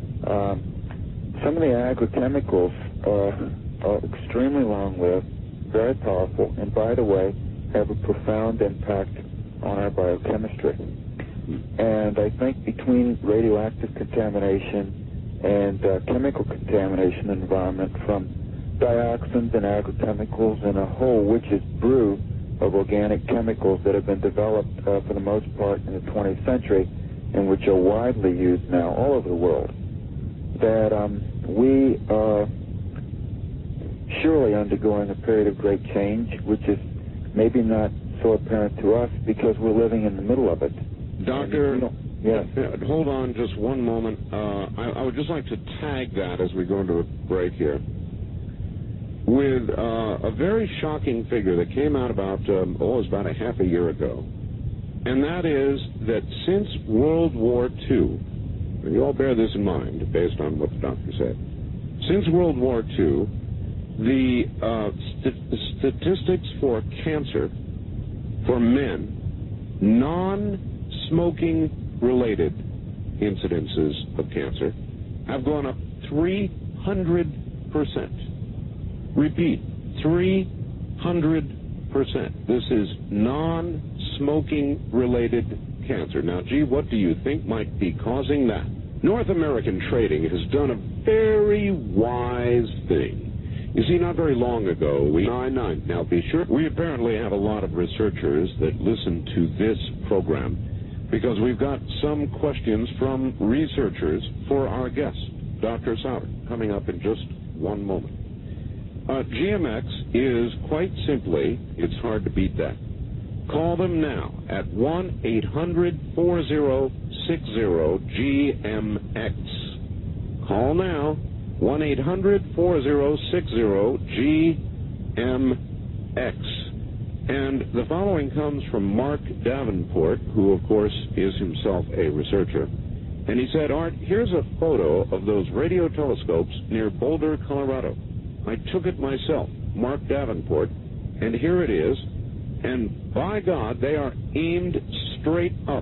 Some of the agrochemicals are extremely long-lived, very powerful, and by the way, have a profound impact on our biochemistry. And I think between radioactive contamination and chemical contamination in the environment from dioxins and agrochemicals and a whole witch's brew of organic chemicals that have been developed for the most part in the 20th century and which are widely used now all over the world, that we are surely undergoing a period of great change, which is maybe not so apparent to us because we're living in the middle of it. Doctor, yes. Hold on just one moment. I would just like to tag that as we go into a break here with a very shocking figure that came out about, it was about a half a year ago, and that is that since World War II, and you all bear this in mind based on what the doctor said, since World War II, the statistics for cancer for men, non-smoking related incidences of cancer, have gone up 300%. Repeat, 300%. This is non-smoking related cancer. Now, gee, what do you think might be causing that? North American Trading has done a very wise thing. You see, not very long ago, now be sure, we apparently have a lot of researchers that listen to this program because we've got some questions from researchers for our guest, Dr. Sauder, coming up in just one moment. GMX is quite simply, it's hard to beat that. Call them now at 1-800-4060-GMX. Call now, 1-800-4060-GMX. And the following comes from Mark Davenport, who, of course, is himself a researcher. And he said, Art, here's a photo of those radio telescopes near Boulder, Colorado. I took it myself, Mark Davenport, and here it is. And by God, they are aimed straight up.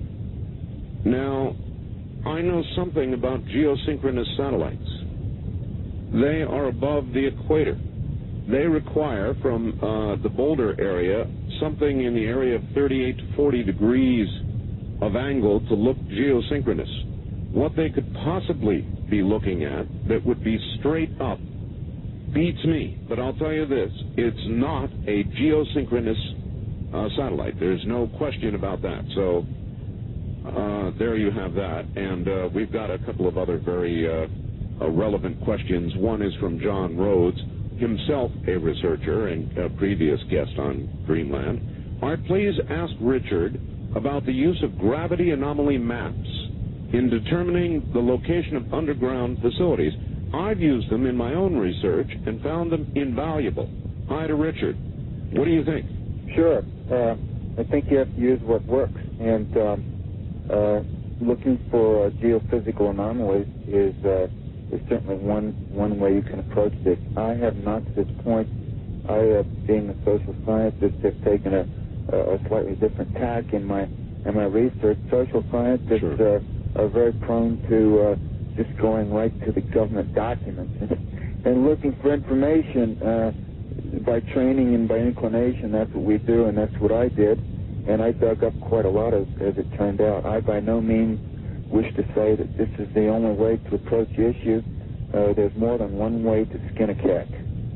Now, I know something about geosynchronous satellites. They are above the equator. They require, from the Boulder area, something in the area of 38 to 40 degrees of angle to look geosynchronous. What they could possibly be looking at that would be straight up beats me. But I'll tell you this, it's not a geosynchronous satellite. There's no question about that. So there you have that. And we've got a couple of other very relevant questions. One is from John Rhodes, himself a researcher and a previous guest on Dreamland. Art, please ask Richard about the use of gravity anomaly maps in determining the location of underground facilities. I've used them in my own research and found them invaluable. Hi to Richard. What do you think? Sure. I think you have to use what works. And looking for geophysical anomalies is certainly one way you can approach this. I have not to this point. I, being a social scientist, have taken a slightly different tack in my research. Social scientists are very prone to just going right to the government documents and looking for information by training and by inclination. That's what we do, and that's what I did. And I dug up quite a lot as it turned out. I by no means wish to say that this is the only way to approach the issue. There's more than one way to skin a cat.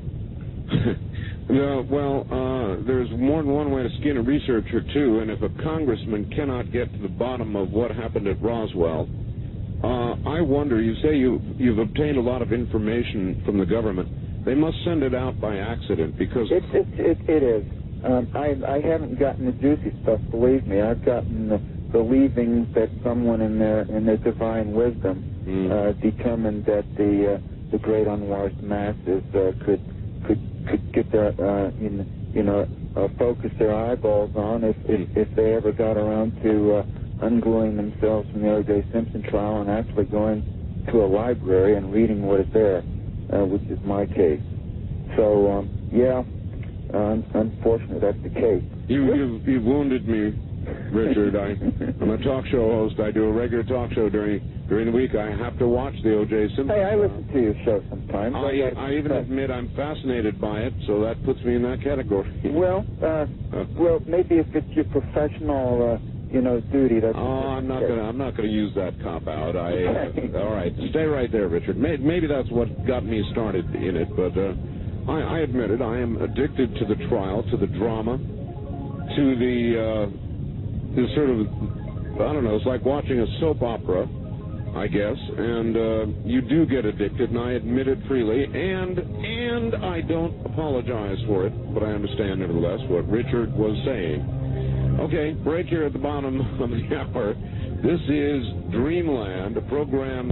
There's more than one way to skin a researcher, too, and if a congressman cannot get to the bottom of what happened at Roswell, I wonder, you say you've obtained a lot of information from the government. They must send it out by accident because... It is. I haven't gotten the juicy stuff, believe me. I've gotten the believing that someone in their divine wisdom determined that the great unwashed masses could get their focus their eyeballs on if they ever got around to ungluing themselves from the O.J. Simpson trial and actually going to a library and reading what is there, which is my case. So unfortunately that's the case. You've wounded me, Richard. I'm a talk show host. I do a regular talk show during the week. I have to watch the O.J. Simpson. Hey, I listen to your show sometimes. I even admit I'm fascinated by it, so that puts me in that category. Well, maybe if it's your professional duty. That's I'm not gonna use that cop out. All right, stay right there, Richard. Maybe that's what got me started in it, but I admit it. I am addicted to the trial, to the drama, to the sort of, I don't know. It's like watching a soap opera, I guess, and you do get addicted, and I admit it freely, and I don't apologize for it, but I understand nevertheless what Richard was saying. Okay, break here at the bottom of the hour. This is Dreamland, a program.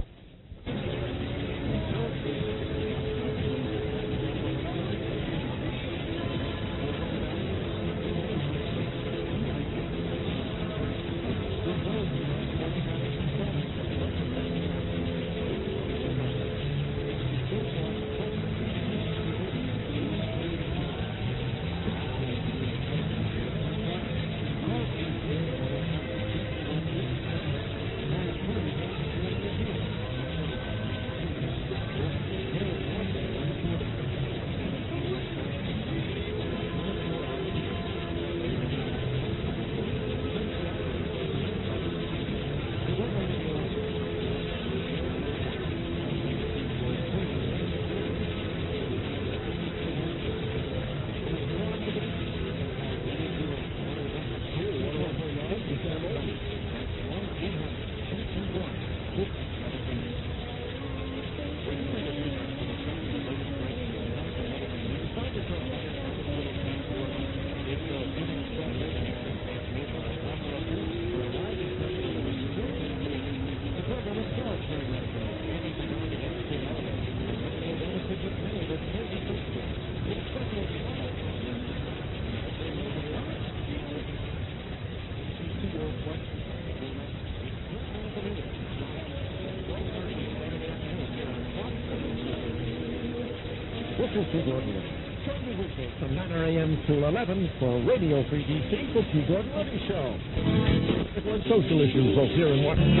From 9 a.m. to 11 for Radio Free DC, the Q Gordon Morning Show. Social issues both here and Washington.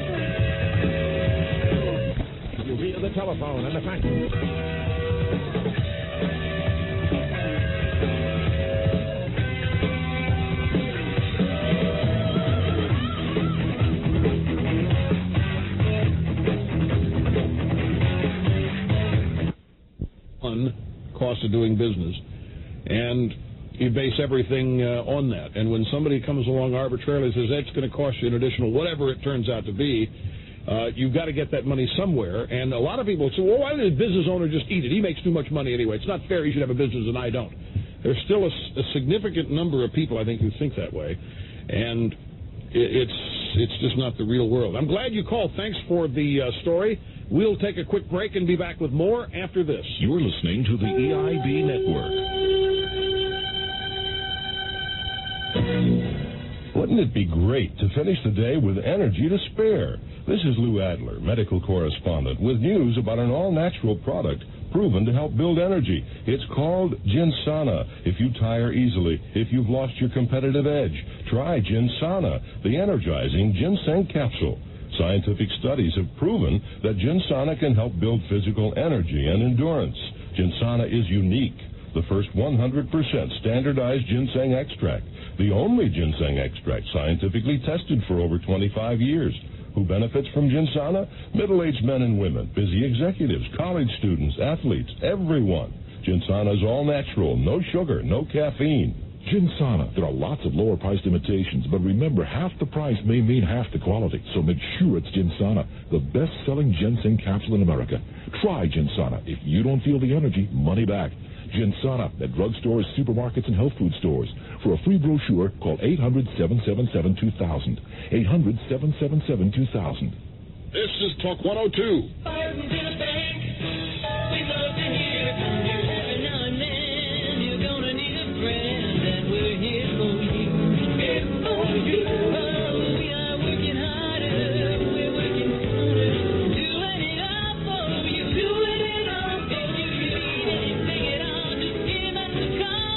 You via the telephone and the fax. Cost of doing business, and you base everything on that. And when somebody comes along arbitrarily and says that's going to cost you an additional whatever it turns out to be, you've got to get that money somewhere. And a lot of people say, well, why did the business owner just eat it? He makes too much money anyway. It's not fair. He should have a business and I don't. There's still a significant number of people, I think, who think that way, and it's just not the real world. I'm glad you called. Thanks for the story. We'll take a quick break and be back with more after this. You're listening to the EIB Network. Wouldn't it be great to finish the day with energy to spare? This is Lou Adler, medical correspondent, with news about an all-natural product proven to help build energy. It's called Ginsana. If you tire easily, if you've lost your competitive edge, try Ginsana, the energizing ginseng capsule. Scientific studies have proven that Ginsana can help build physical energy and endurance. Ginsana is unique, the first 100% standardized ginseng extract, the only ginseng extract scientifically tested for over 25 years. Who benefits from Ginsana? Middle-aged men and women, busy executives, college students, athletes, everyone. Ginsana is all natural, no sugar, no caffeine. Ginsana. There are lots of lower-priced imitations, but remember, half the price may mean half the quality, so make sure it's Ginsana, the best-selling ginseng capsule in America. Try Ginsana. If you don't feel the energy, money back. Ginsana at drugstores, supermarkets, and health food stores. For a free brochure, call 800-777-2000. 800-777-2000. This is Talk 102.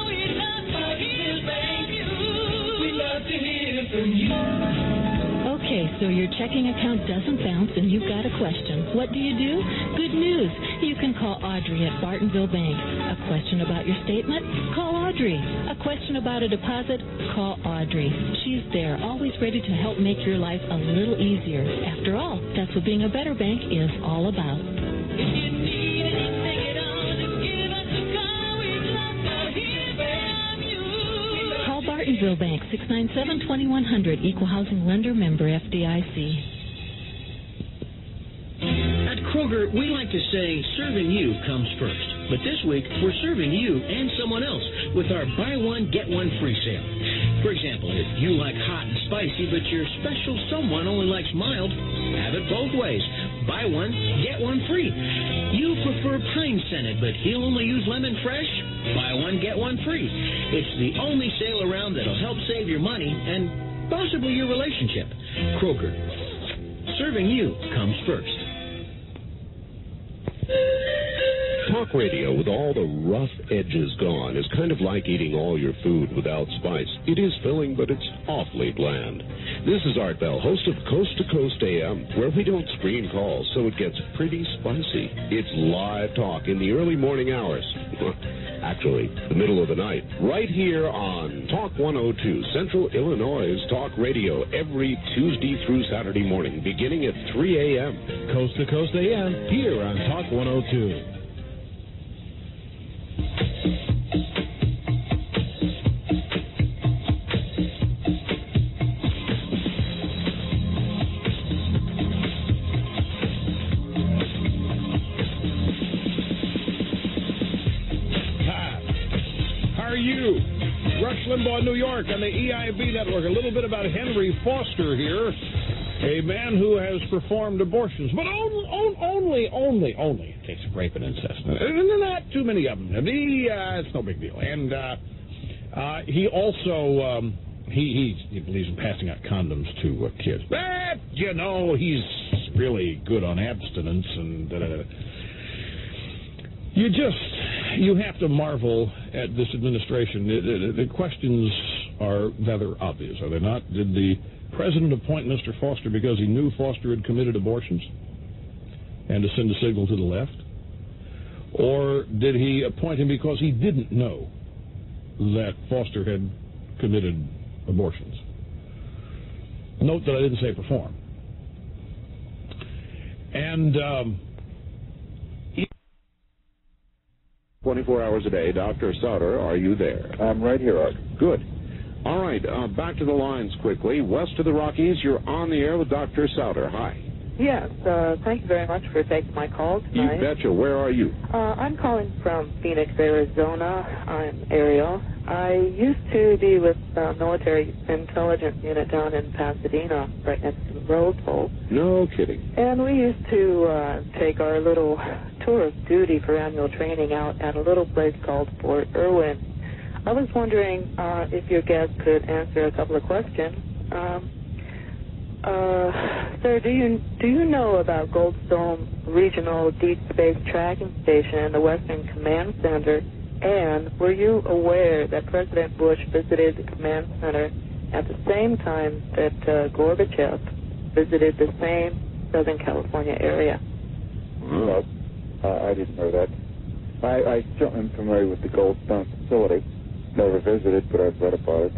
Okay, Okay, so your checking account doesn't bounce and you've got a question. What do? Good news. You can call Audrey at Bartonville Bank. A question about your statement? Call Audrey. A question about a deposit? Call Audrey. She's there, always ready to help make your life a little easier. After all, that's what being a better bank is all about. If you need anything at all, just give us a call. We'd love to hear from you. Call Bartonville Bank, 697-2100, Equal Housing Lender, member FDIC. At Kroger, we like to say serving you comes first. But this week, we're serving you and someone else with our buy one, get one free sale. For example, if you like hot and spicy, but your special someone only likes mild, have it both ways. Buy one, get one free. You prefer pine scented, but he'll only use lemon fresh? Buy one, get one free. It's the only sale around that'll help save your money and possibly your relationship. Kroger. Serving you comes first. Talk radio with all the rough edges gone is kind of like eating all your food without spice. It is filling, but it's awfully bland. This is Art Bell, host of Coast to Coast AM, where we don't screen calls, so it gets pretty spicy. It's live talk in the early morning hours. Actually, the middle of the night. Right here on Talk 102, Central Illinois' Talk Radio, every Tuesday through Saturday morning, beginning at 3 a.m. Coast to Coast AM, here on Talk 102. Limbaugh, New York, on the EIB network. A little bit about Henry Foster here, a man who has performed abortions, but only in case of rape and incest. And not too many of them. It's no big deal. And he also he believes in passing out condoms to kids. But he's really good on abstinence and. You have to marvel at this administration. The questions are rather obvious, are they not? Did the president appoint Mr. Foster because he knew Foster had committed abortions and to send a signal to the left? Or did he appoint him because he didn't know that Foster had committed abortions? Note that I didn't say perform. And 24 hours a day. Dr. Sauder, are you there? I'm right here, Art. Good. All right, back to the lines quickly. West of the Rockies, you're on the air with Dr. Sauder. Hi. Yes, thank you very much for taking my call tonight. You betcha. Where are you? I'm calling from Phoenix, Arizona. I'm Ariel. I used to be with the military intelligence unit down in Pasadena, right next to Roswell. No kidding. And we used to take our little tour of duty for annual training out at a little place called Fort Irwin. I was wondering if your guest could answer a couple of questions. Sir, do you know about Goldstone Regional Deep Space Tracking Station and the Western Command Center? And were you aware that President Bush visited the command center at the same time that Gorbachev visited the same Southern California area? Well, I didn't know that. I certainly am familiar with the Goldstone facility. Never visited, but I've read about it.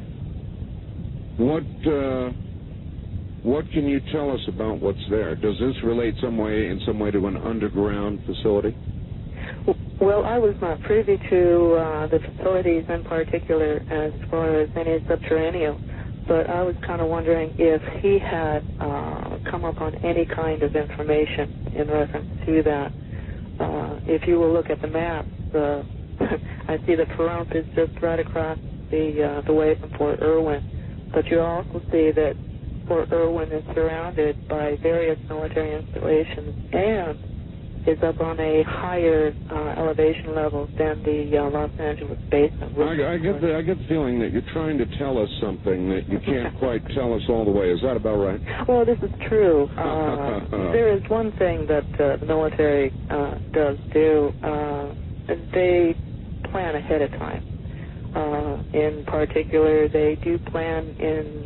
What can you tell us about what's there? Does this relate in some way to an underground facility? Well, I was not privy to the facilities in particular as far as any subterranean, but I was kind of wondering if he had come up on any kind of information in reference to that. If you will look at the map, I see that Pahrump is just right across the way from Fort Irwin, but you also see that Fort Irwin is surrounded by various military installations and is up on a higher elevation level than the Los Angeles basin. I get the feeling that you're trying to tell us something that you can't quite tell us all the way. Is that about right? Well, this is true. There is one thing that the military does do. They plan ahead of time. In particular, they do plan in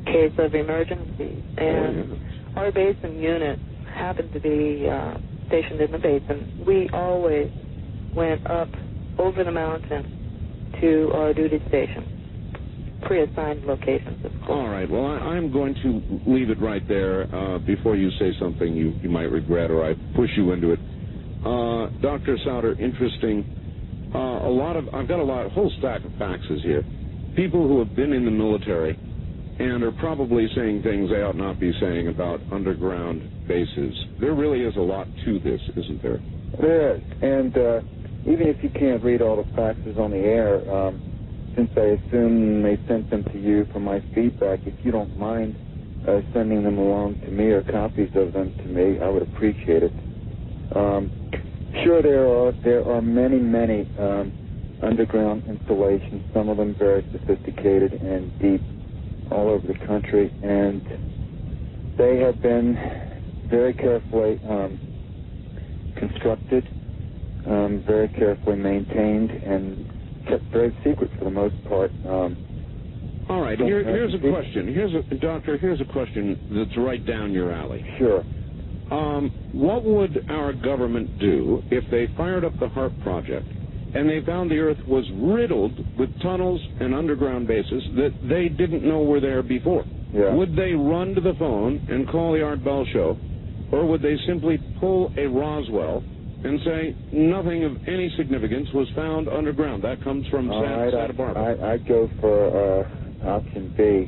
case of emergencies. And our basin units happened to be stationed in the basin. We always went up over the mountain to our duty station, pre-assigned locations, of course. All right. Well, I'm going to leave it right there before you say something you might regret or I push you into it. Dr. Sauder, interesting. I've got a whole stack of faxes here. People who have been in the military and are probably saying things they ought not be saying about underground bases. There really is a lot to this, isn't there? There is. And even if you can't read all the faxes on the air, since I assume they sent them to you for my feedback, if you don't mind sending them along to me or copies of them to me, I would appreciate it. Sure, there are many underground installations, some of them very sophisticated and deep all over the country, and they have been very carefully constructed, very carefully maintained, and kept very secret for the most part. All right, here's a question. Here's a question that's right down your alley. Sure. What would our government do if they fired up the HARP project and they found the Earth was riddled with tunnels and underground bases that they didn't know were there before? Yeah. Would they run to the phone and call the Art Bell Show, or would they simply pull a Roswell and say nothing of any significance was found underground? That comes from Santa Barbara. I'd go for option B.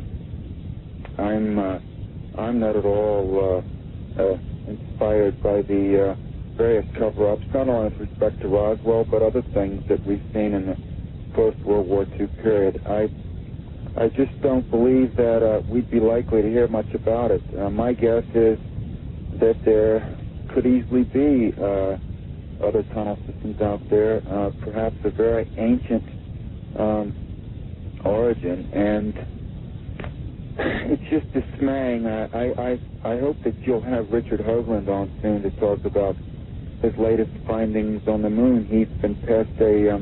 I'm not at all inspired by the various cover-ups, not only with respect to Roswell, but other things that we've seen in the post-World War II period. I just don't believe that we'd be likely to hear much about it. My guess is that there could easily be other tunnel systems out there, perhaps a very ancient origin, and it's just dismaying. I hope that you'll have Richard Hoagland on soon to talk about his latest findings on the moon. He's been passed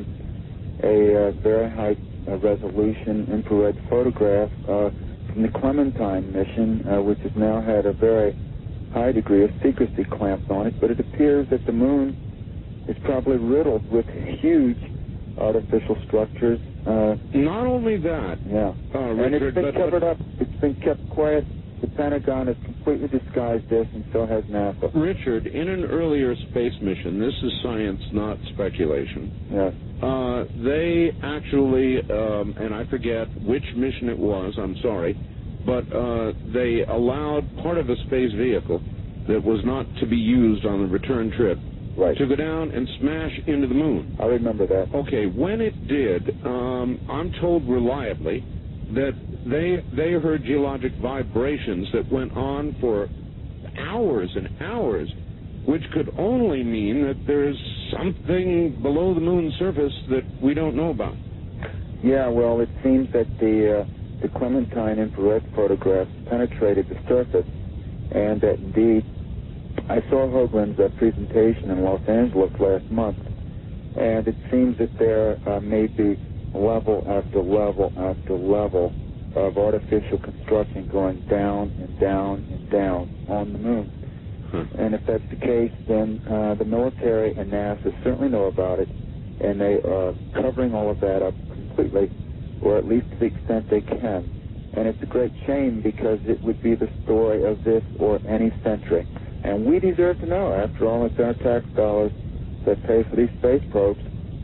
a very high resolution infrared photograph from the Clementine mission, which has now had a very high degree of secrecy clamped on it, but it appears that the moon is probably riddled with huge artificial structures. Not only that, and it's been covered up. It's been kept quiet. The Pentagon has completely disguised this, and so has NASA. Richard, in an earlier space mission, this is science, not speculation. Yes. They actually, and I forget which mission it was, I'm sorry, but they allowed part of a space vehicle that was not to be used on the return trip to go down and smash into the moon. I remember that. Okay, when it did, I'm told reliably that they heard geologic vibrations that went on for hours and hours, which could only mean that there's something below the moon's surface that we don't know about. Yeah, well, it seems that the Clementine infrared photographs penetrated the surface, and that indeed I saw Hoagland's presentation in Los Angeles last month, and it seems that there may be level after level after level of artificial construction going down and down and down on the moon. And if that's the case, then the military and NASA certainly know about it, and they are covering all of that up completely, or at least to the extent they can. And it's a great shame, because it would be the story of this or any century. And we deserve to know. After all, it's our tax dollars that pay for these space probes.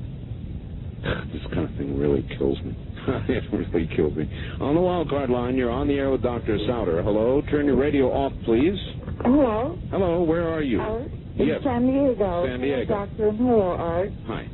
This kind of thing really kills me. It really kills me. On the wild card line, you're on the air with Dr. Sauder. Hello. Turn your radio off, please. Hello. Hello. Where are you? It's San Diego. San Diego. Dr. Hello, Art. Hi.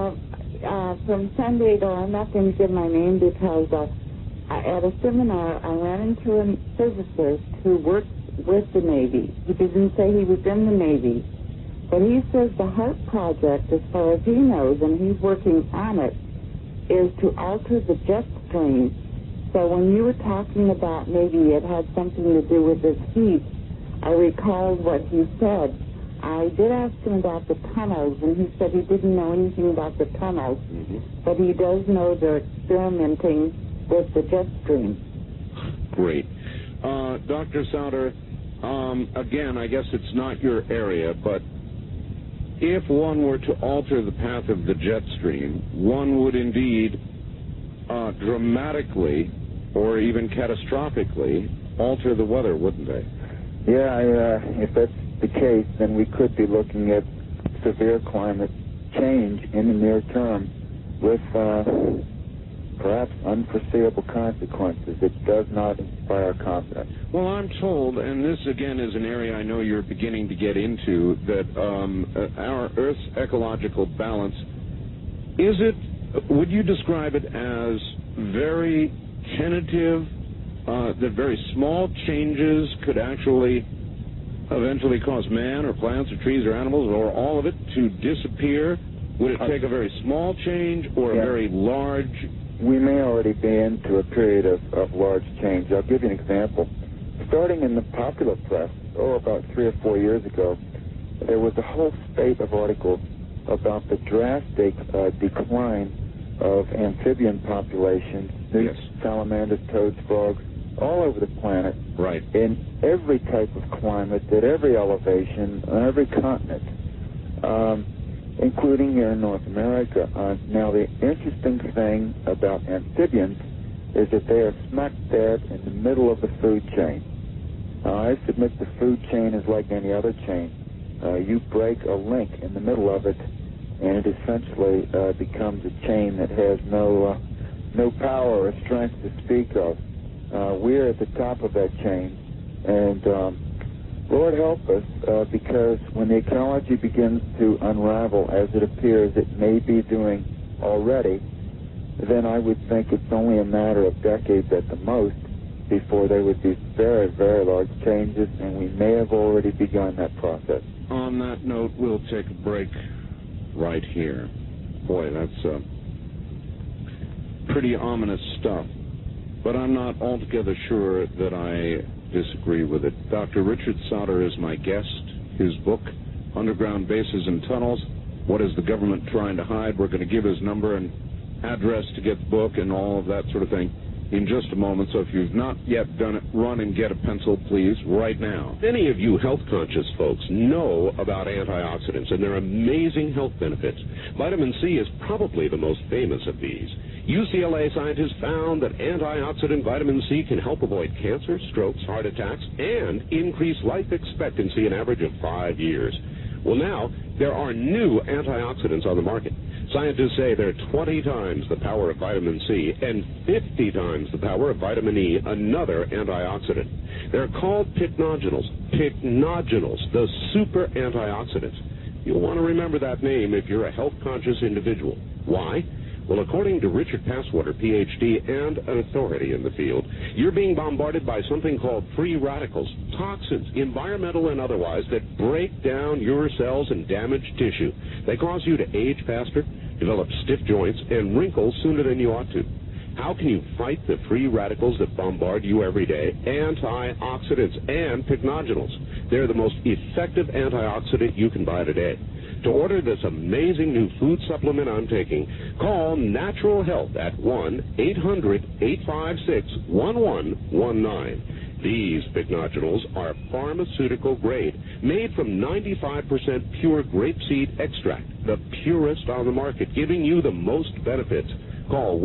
From San Diego, I'm not going to give my name because at a seminar I ran into a physicist who works with the Navy. He didn't say he was in the Navy, but he says the HARP project, as far as he knows, and he's working on it, is to alter the jet stream. So when you were talking about maybe it had something to do with this heat, I recalled what he said. I did ask him about the tunnels, and he said he didn't know anything about the tunnels, but he does know they're experimenting with the jet stream. Great. Dr. Sauder, again, I guess it's not your area, but if one were to alter the path of the jet stream, one would indeed dramatically or even catastrophically alter the weather, wouldn't they? Yeah, if that's the case, then we could be looking at severe climate change in the near term with perhaps unforeseeable consequences. It does not inspire confidence. Well, I'm told, and this again is an area I know you're beginning to get into, that our Earth's ecological balance, would you describe it as very tentative, that very small changes could actually eventually cause man or plants or trees or animals or all of it to disappear? Would it take a very small change or a very large? We may already be into a period of large change. I'll give you an example. Starting in the popular press, about 3 or 4 years ago, there was a whole spate of articles about the drastic decline of amphibian populations, salamanders, toads, frogs, all over the planet, in every type of climate, at every elevation, on every continent, including here in North America. Now, the interesting thing about amphibians is that they are smack dab in the middle of the food chain. I submit the food chain is like any other chain. You break a link in the middle of it, and it essentially becomes a chain that has no power or strength to speak of. We're at the top of that chain, and Lord help us, because when the ecology begins to unravel, as it appears it may be doing already, then I would think it's only a matter of decades at the most before there would be very, very large changes, and we may have already begun that process. On that note, we'll take a break right here. Boy, that's pretty ominous stuff. But I'm not altogether sure that I disagree with it. Dr. Richard Sauder is my guest. His book, Underground Bases and Tunnels, What is the Government Trying to Hide? We're going to give his number and address to get the book and all of that sort of thing in just a moment. So if you've not yet done it, run and get a pencil, please, right now. Many of you health-conscious folks know about antioxidants and their amazing health benefits. Vitamin C is probably the most famous of these. UCLA scientists found that antioxidant vitamin C can help avoid cancer, strokes, heart attacks, and increase life expectancy an average of 5 years. Well, now, there are new antioxidants on the market. Scientists say they're 20 times the power of vitamin C and 50 times the power of vitamin E, another antioxidant. They're called pycnogenols. Pycnogenols, the super antioxidants. You'll want to remember that name if you're a health-conscious individual. Why? Well, according to Richard Passwater, Ph.D., and an authority in the field, you're being bombarded by something called free radicals, toxins, environmental and otherwise, that break down your cells and damage tissue. They cause you to age faster, develop stiff joints, and wrinkle sooner than you ought to. How can you fight the free radicals that bombard you every day? Antioxidants and pycnogenols. They're the most effective antioxidant you can buy today. To order this amazing new food supplement I'm taking, call Natural Health at 1-800-856-1119. These pycnogenols are pharmaceutical grade, made from 95% pure grapeseed extract, the purest on the market, giving you the most benefits. Call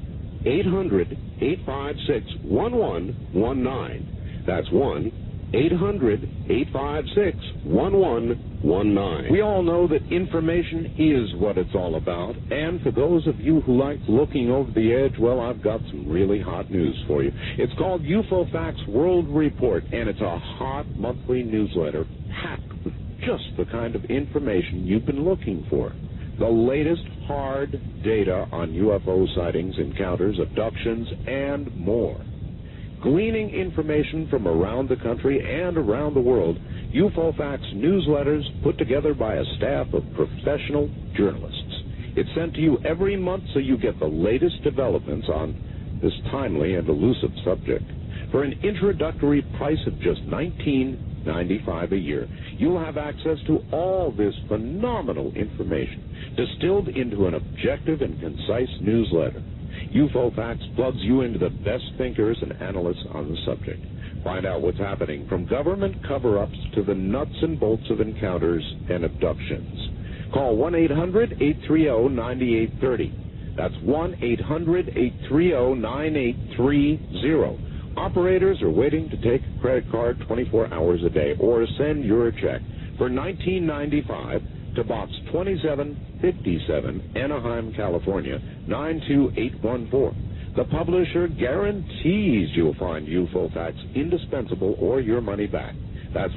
1-800-856-1119. That's 1-800-856-1119. We all know that information is what it's all about. And for those of you who like looking over the edge, well, I've got some really hot news for you. It's called UFO Facts World Report, and it's a hot monthly newsletter packed with just the kind of information you've been looking for. The latest hard data on UFO sightings, encounters, abductions, and more. Gleaning information from around the country and around the world, UFO Facts newsletters put together by a staff of professional journalists. It's sent to you every month so you get the latest developments on this timely and elusive subject. For an introductory price of just $19.95 a year, you'll have access to all this phenomenal information, distilled into an objective and concise newsletter. UFO Facts plugs you into the best thinkers and analysts on the subject. Find out what's happening from government cover-ups to the nuts and bolts of encounters and abductions. Call 1-800-830-9830. That's 1-800-830-9830. Operators are waiting to take a credit card 24 hours a day or send your check for $19.95 to Box 2757, Anaheim, California, 92814. The publisher guarantees you'll find UFO Facts indispensable or your money back. That's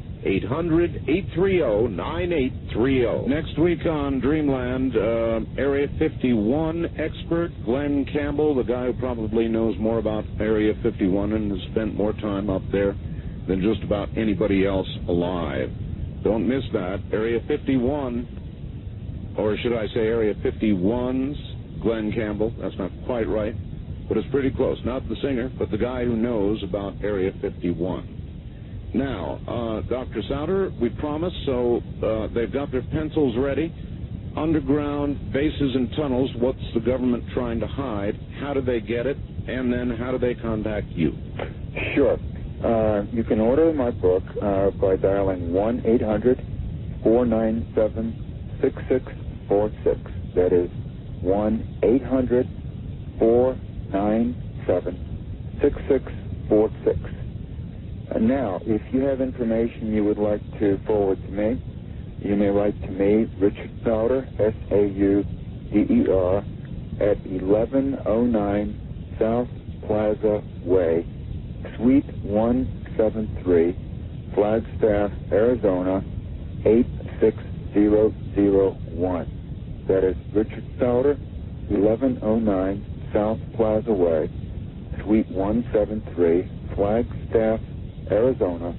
1-800-830-9830. Next week on Dreamland, Area 51 expert Glenn Campbell, the guy who probably knows more about Area 51 and has spent more time up there than just about anybody else alive. Don't miss that. Area 51, or should I say Area 51's Glenn Campbell. That's not quite right, but it's pretty close. Not the singer, but the guy who knows about Area 51. Now, Dr. Sauder, we promised, so they've got their pencils ready. Underground bases and tunnels, what's the government trying to hide? How do they get it? And then how do they contact you? Sure. You can order my book by dialing 1-800-497-6646. That is 1-800-497-6646. Now, if you have information you would like to forward to me, you may write to me, Richard Sauder, S-A-U-D-E-R, at 1109 South Plaza Way, Suite 173, Flagstaff, Arizona, 86001. That is Richard Sauder, 1109 South Plaza Way, Suite 173, Flagstaff, Arizona,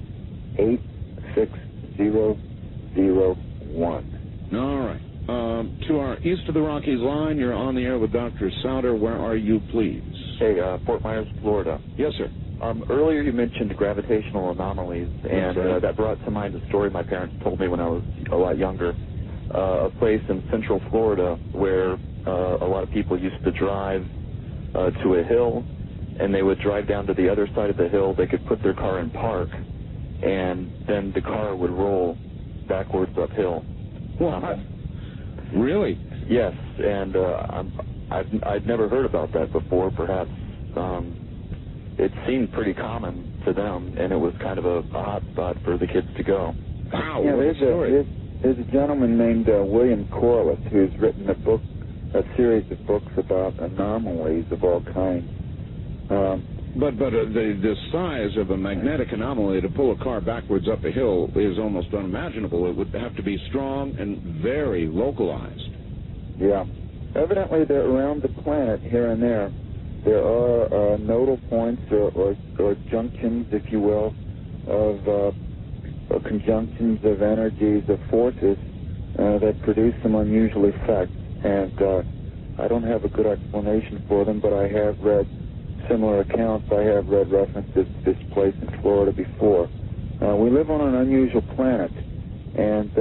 86001. All right. To our east of the Rockies line, you're on the air with Dr. Sauder. Where are you, please? Hey, Fort Myers, Florida. Yes, sir. Earlier you mentioned gravitational anomalies, and that brought to mind a story my parents told me when I was a lot younger. A place in central Florida where a lot of people used to drive to a hill, and they would drive down to the other side of the hill. They could put their car in park, and then the car would roll backwards uphill. What? Really? Yes, and I'd never heard about that before. Perhaps it seemed pretty common to them, and it was kind of a hot spot for the kids to go. Wow, yeah, what a story. There's a gentleman named William Corliss who's written a series of books about anomalies of all kinds. But the size of a magnetic anomaly to pull a car backwards up a hill is almost unimaginable. It would have to be strong and very localized. Yeah. Evidently, they're around the planet here and there. There are nodal points or junctions, if you will, of conjunctions of energies, of forces that produce some unusual effects. And I don't have a good explanation for them, but I have read similar accounts. I have read references to this place in Florida before. We live on an unusual planet, and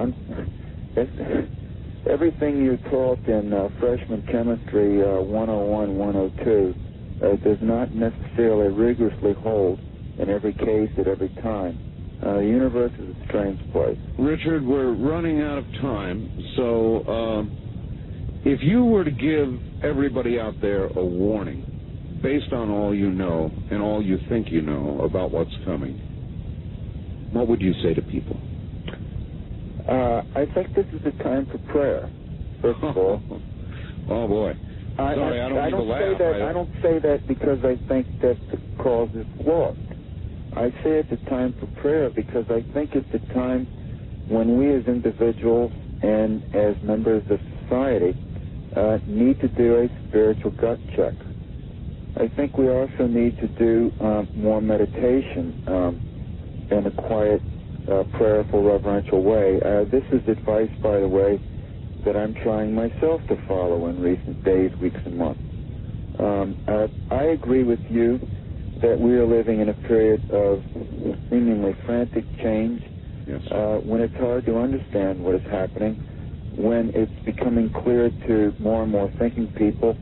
everything you're taught in freshman chemistry 101, 102 does not necessarily rigorously hold in every case at every time. The universe is a strange place. Richard, we're running out of time, so if you were to give everybody out there a warning, based on all you know and all you think you know about what's coming, what would you say to people? I think this is a time for prayer, first of all. Oh, boy. Sorry, I don't laugh. I don't say that because I think that the cause is lost. I say it's a time for prayer because I think it's a time when we as individuals and as members of society need to do a spiritual gut check. I think we also need to do more meditation in a quiet, prayerful, reverential way. This is advice, by the way, that I'm trying myself to follow in recent days, weeks, and months. I agree with you that we are living in a period of seemingly frantic change, yes. When it's hard to understand what is happening, when it's becoming clear to more and more thinking people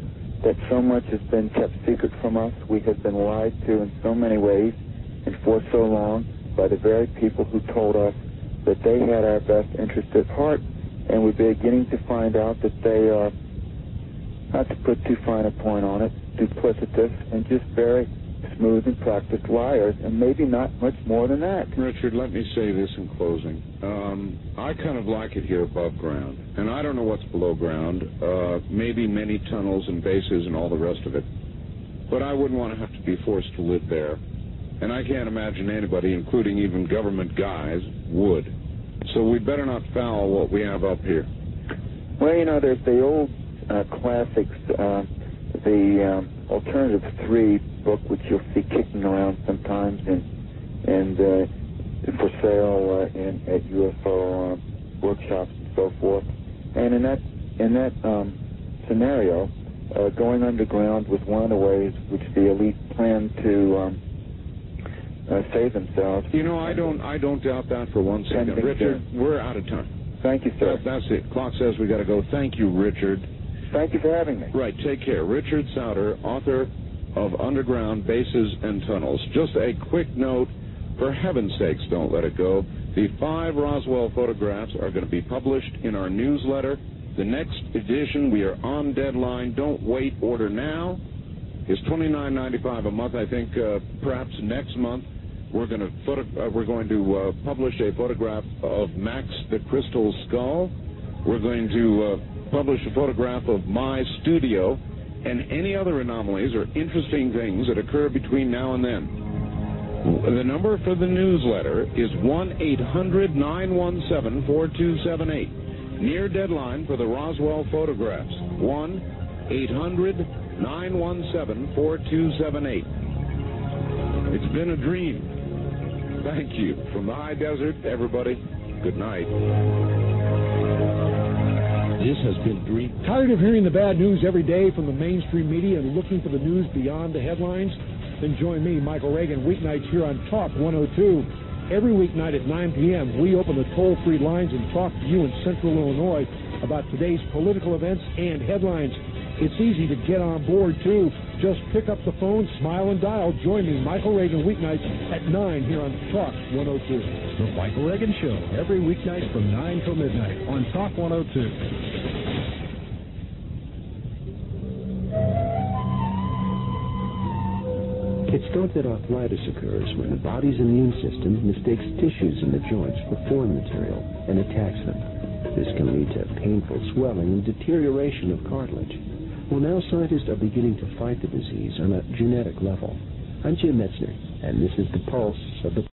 that so much has been kept secret from us. We have been lied to in so many ways and for so long by the very people who told us that they had our best interest at heart, and we're beginning to find out that they are, not to put too fine a point on it, duplicitous and just very smooth and practiced liars, and maybe not much more than that. Richard, let me say this in closing. I kind of like it here above ground, and I don't know what's below ground, maybe many tunnels and bases and all the rest of it, but I wouldn't want to have to be forced to live there, and I can't imagine anybody, including even government guys, would. So we better not foul what we have up here. Well, you know, there's the old classics, the Alternative 3 book, which you'll see kicking around sometimes and for sale at UFO workshops and so forth. And in that scenario, going underground was one of the ways which the elite plan to save themselves. You know, I don't doubt that for one second. Richard, we're out of time. Thank you, sir. That's it. Clock says we got to go. Thank you, Richard. Thank you for having me. Right. Take care. Richard Sauder, author of Underground Bases and Tunnels. Just a quick note, for heaven's sakes, don't let it go. The 5 Roswell photographs are going to be published in our newsletter. The next edition, we are on deadline. Don't wait. Order now. It's $29.95 a month. I think perhaps next month we're going to publish a photograph of Max the Crystal Skull. We're going to publish a photograph of my studio and any other anomalies or interesting things that occur between now and then. The number for the newsletter is 1-800-917-4278. Near deadline for the Roswell photographs. 1-800-917-4278. It's been a dream. Thank you. From the high desert, everybody, good night. This has been Dream. Tired of hearing the bad news every day from the mainstream media and looking for the news beyond the headlines? Then join me, Michael Reagan, weeknights here on Talk 102. Every weeknight at 9 p.m., we open the toll-free lines and talk to you in Central Illinois about today's political events and headlines. It's easy to get on board, too. Just pick up the phone, smile, and dial. Join me, Michael Reagan, weeknights at 9 here on Talk 102. The Michael Reagan Show, every weeknight from 9 till midnight on Talk 102. It's thought that arthritis occurs when the body's immune system mistakes tissues in the joints for foreign material and attacks them. This can lead to painful swelling and deterioration of cartilage. Well, now scientists are beginning to fight the disease on a genetic level. I'm Jim Metzner, and this is the pulse of the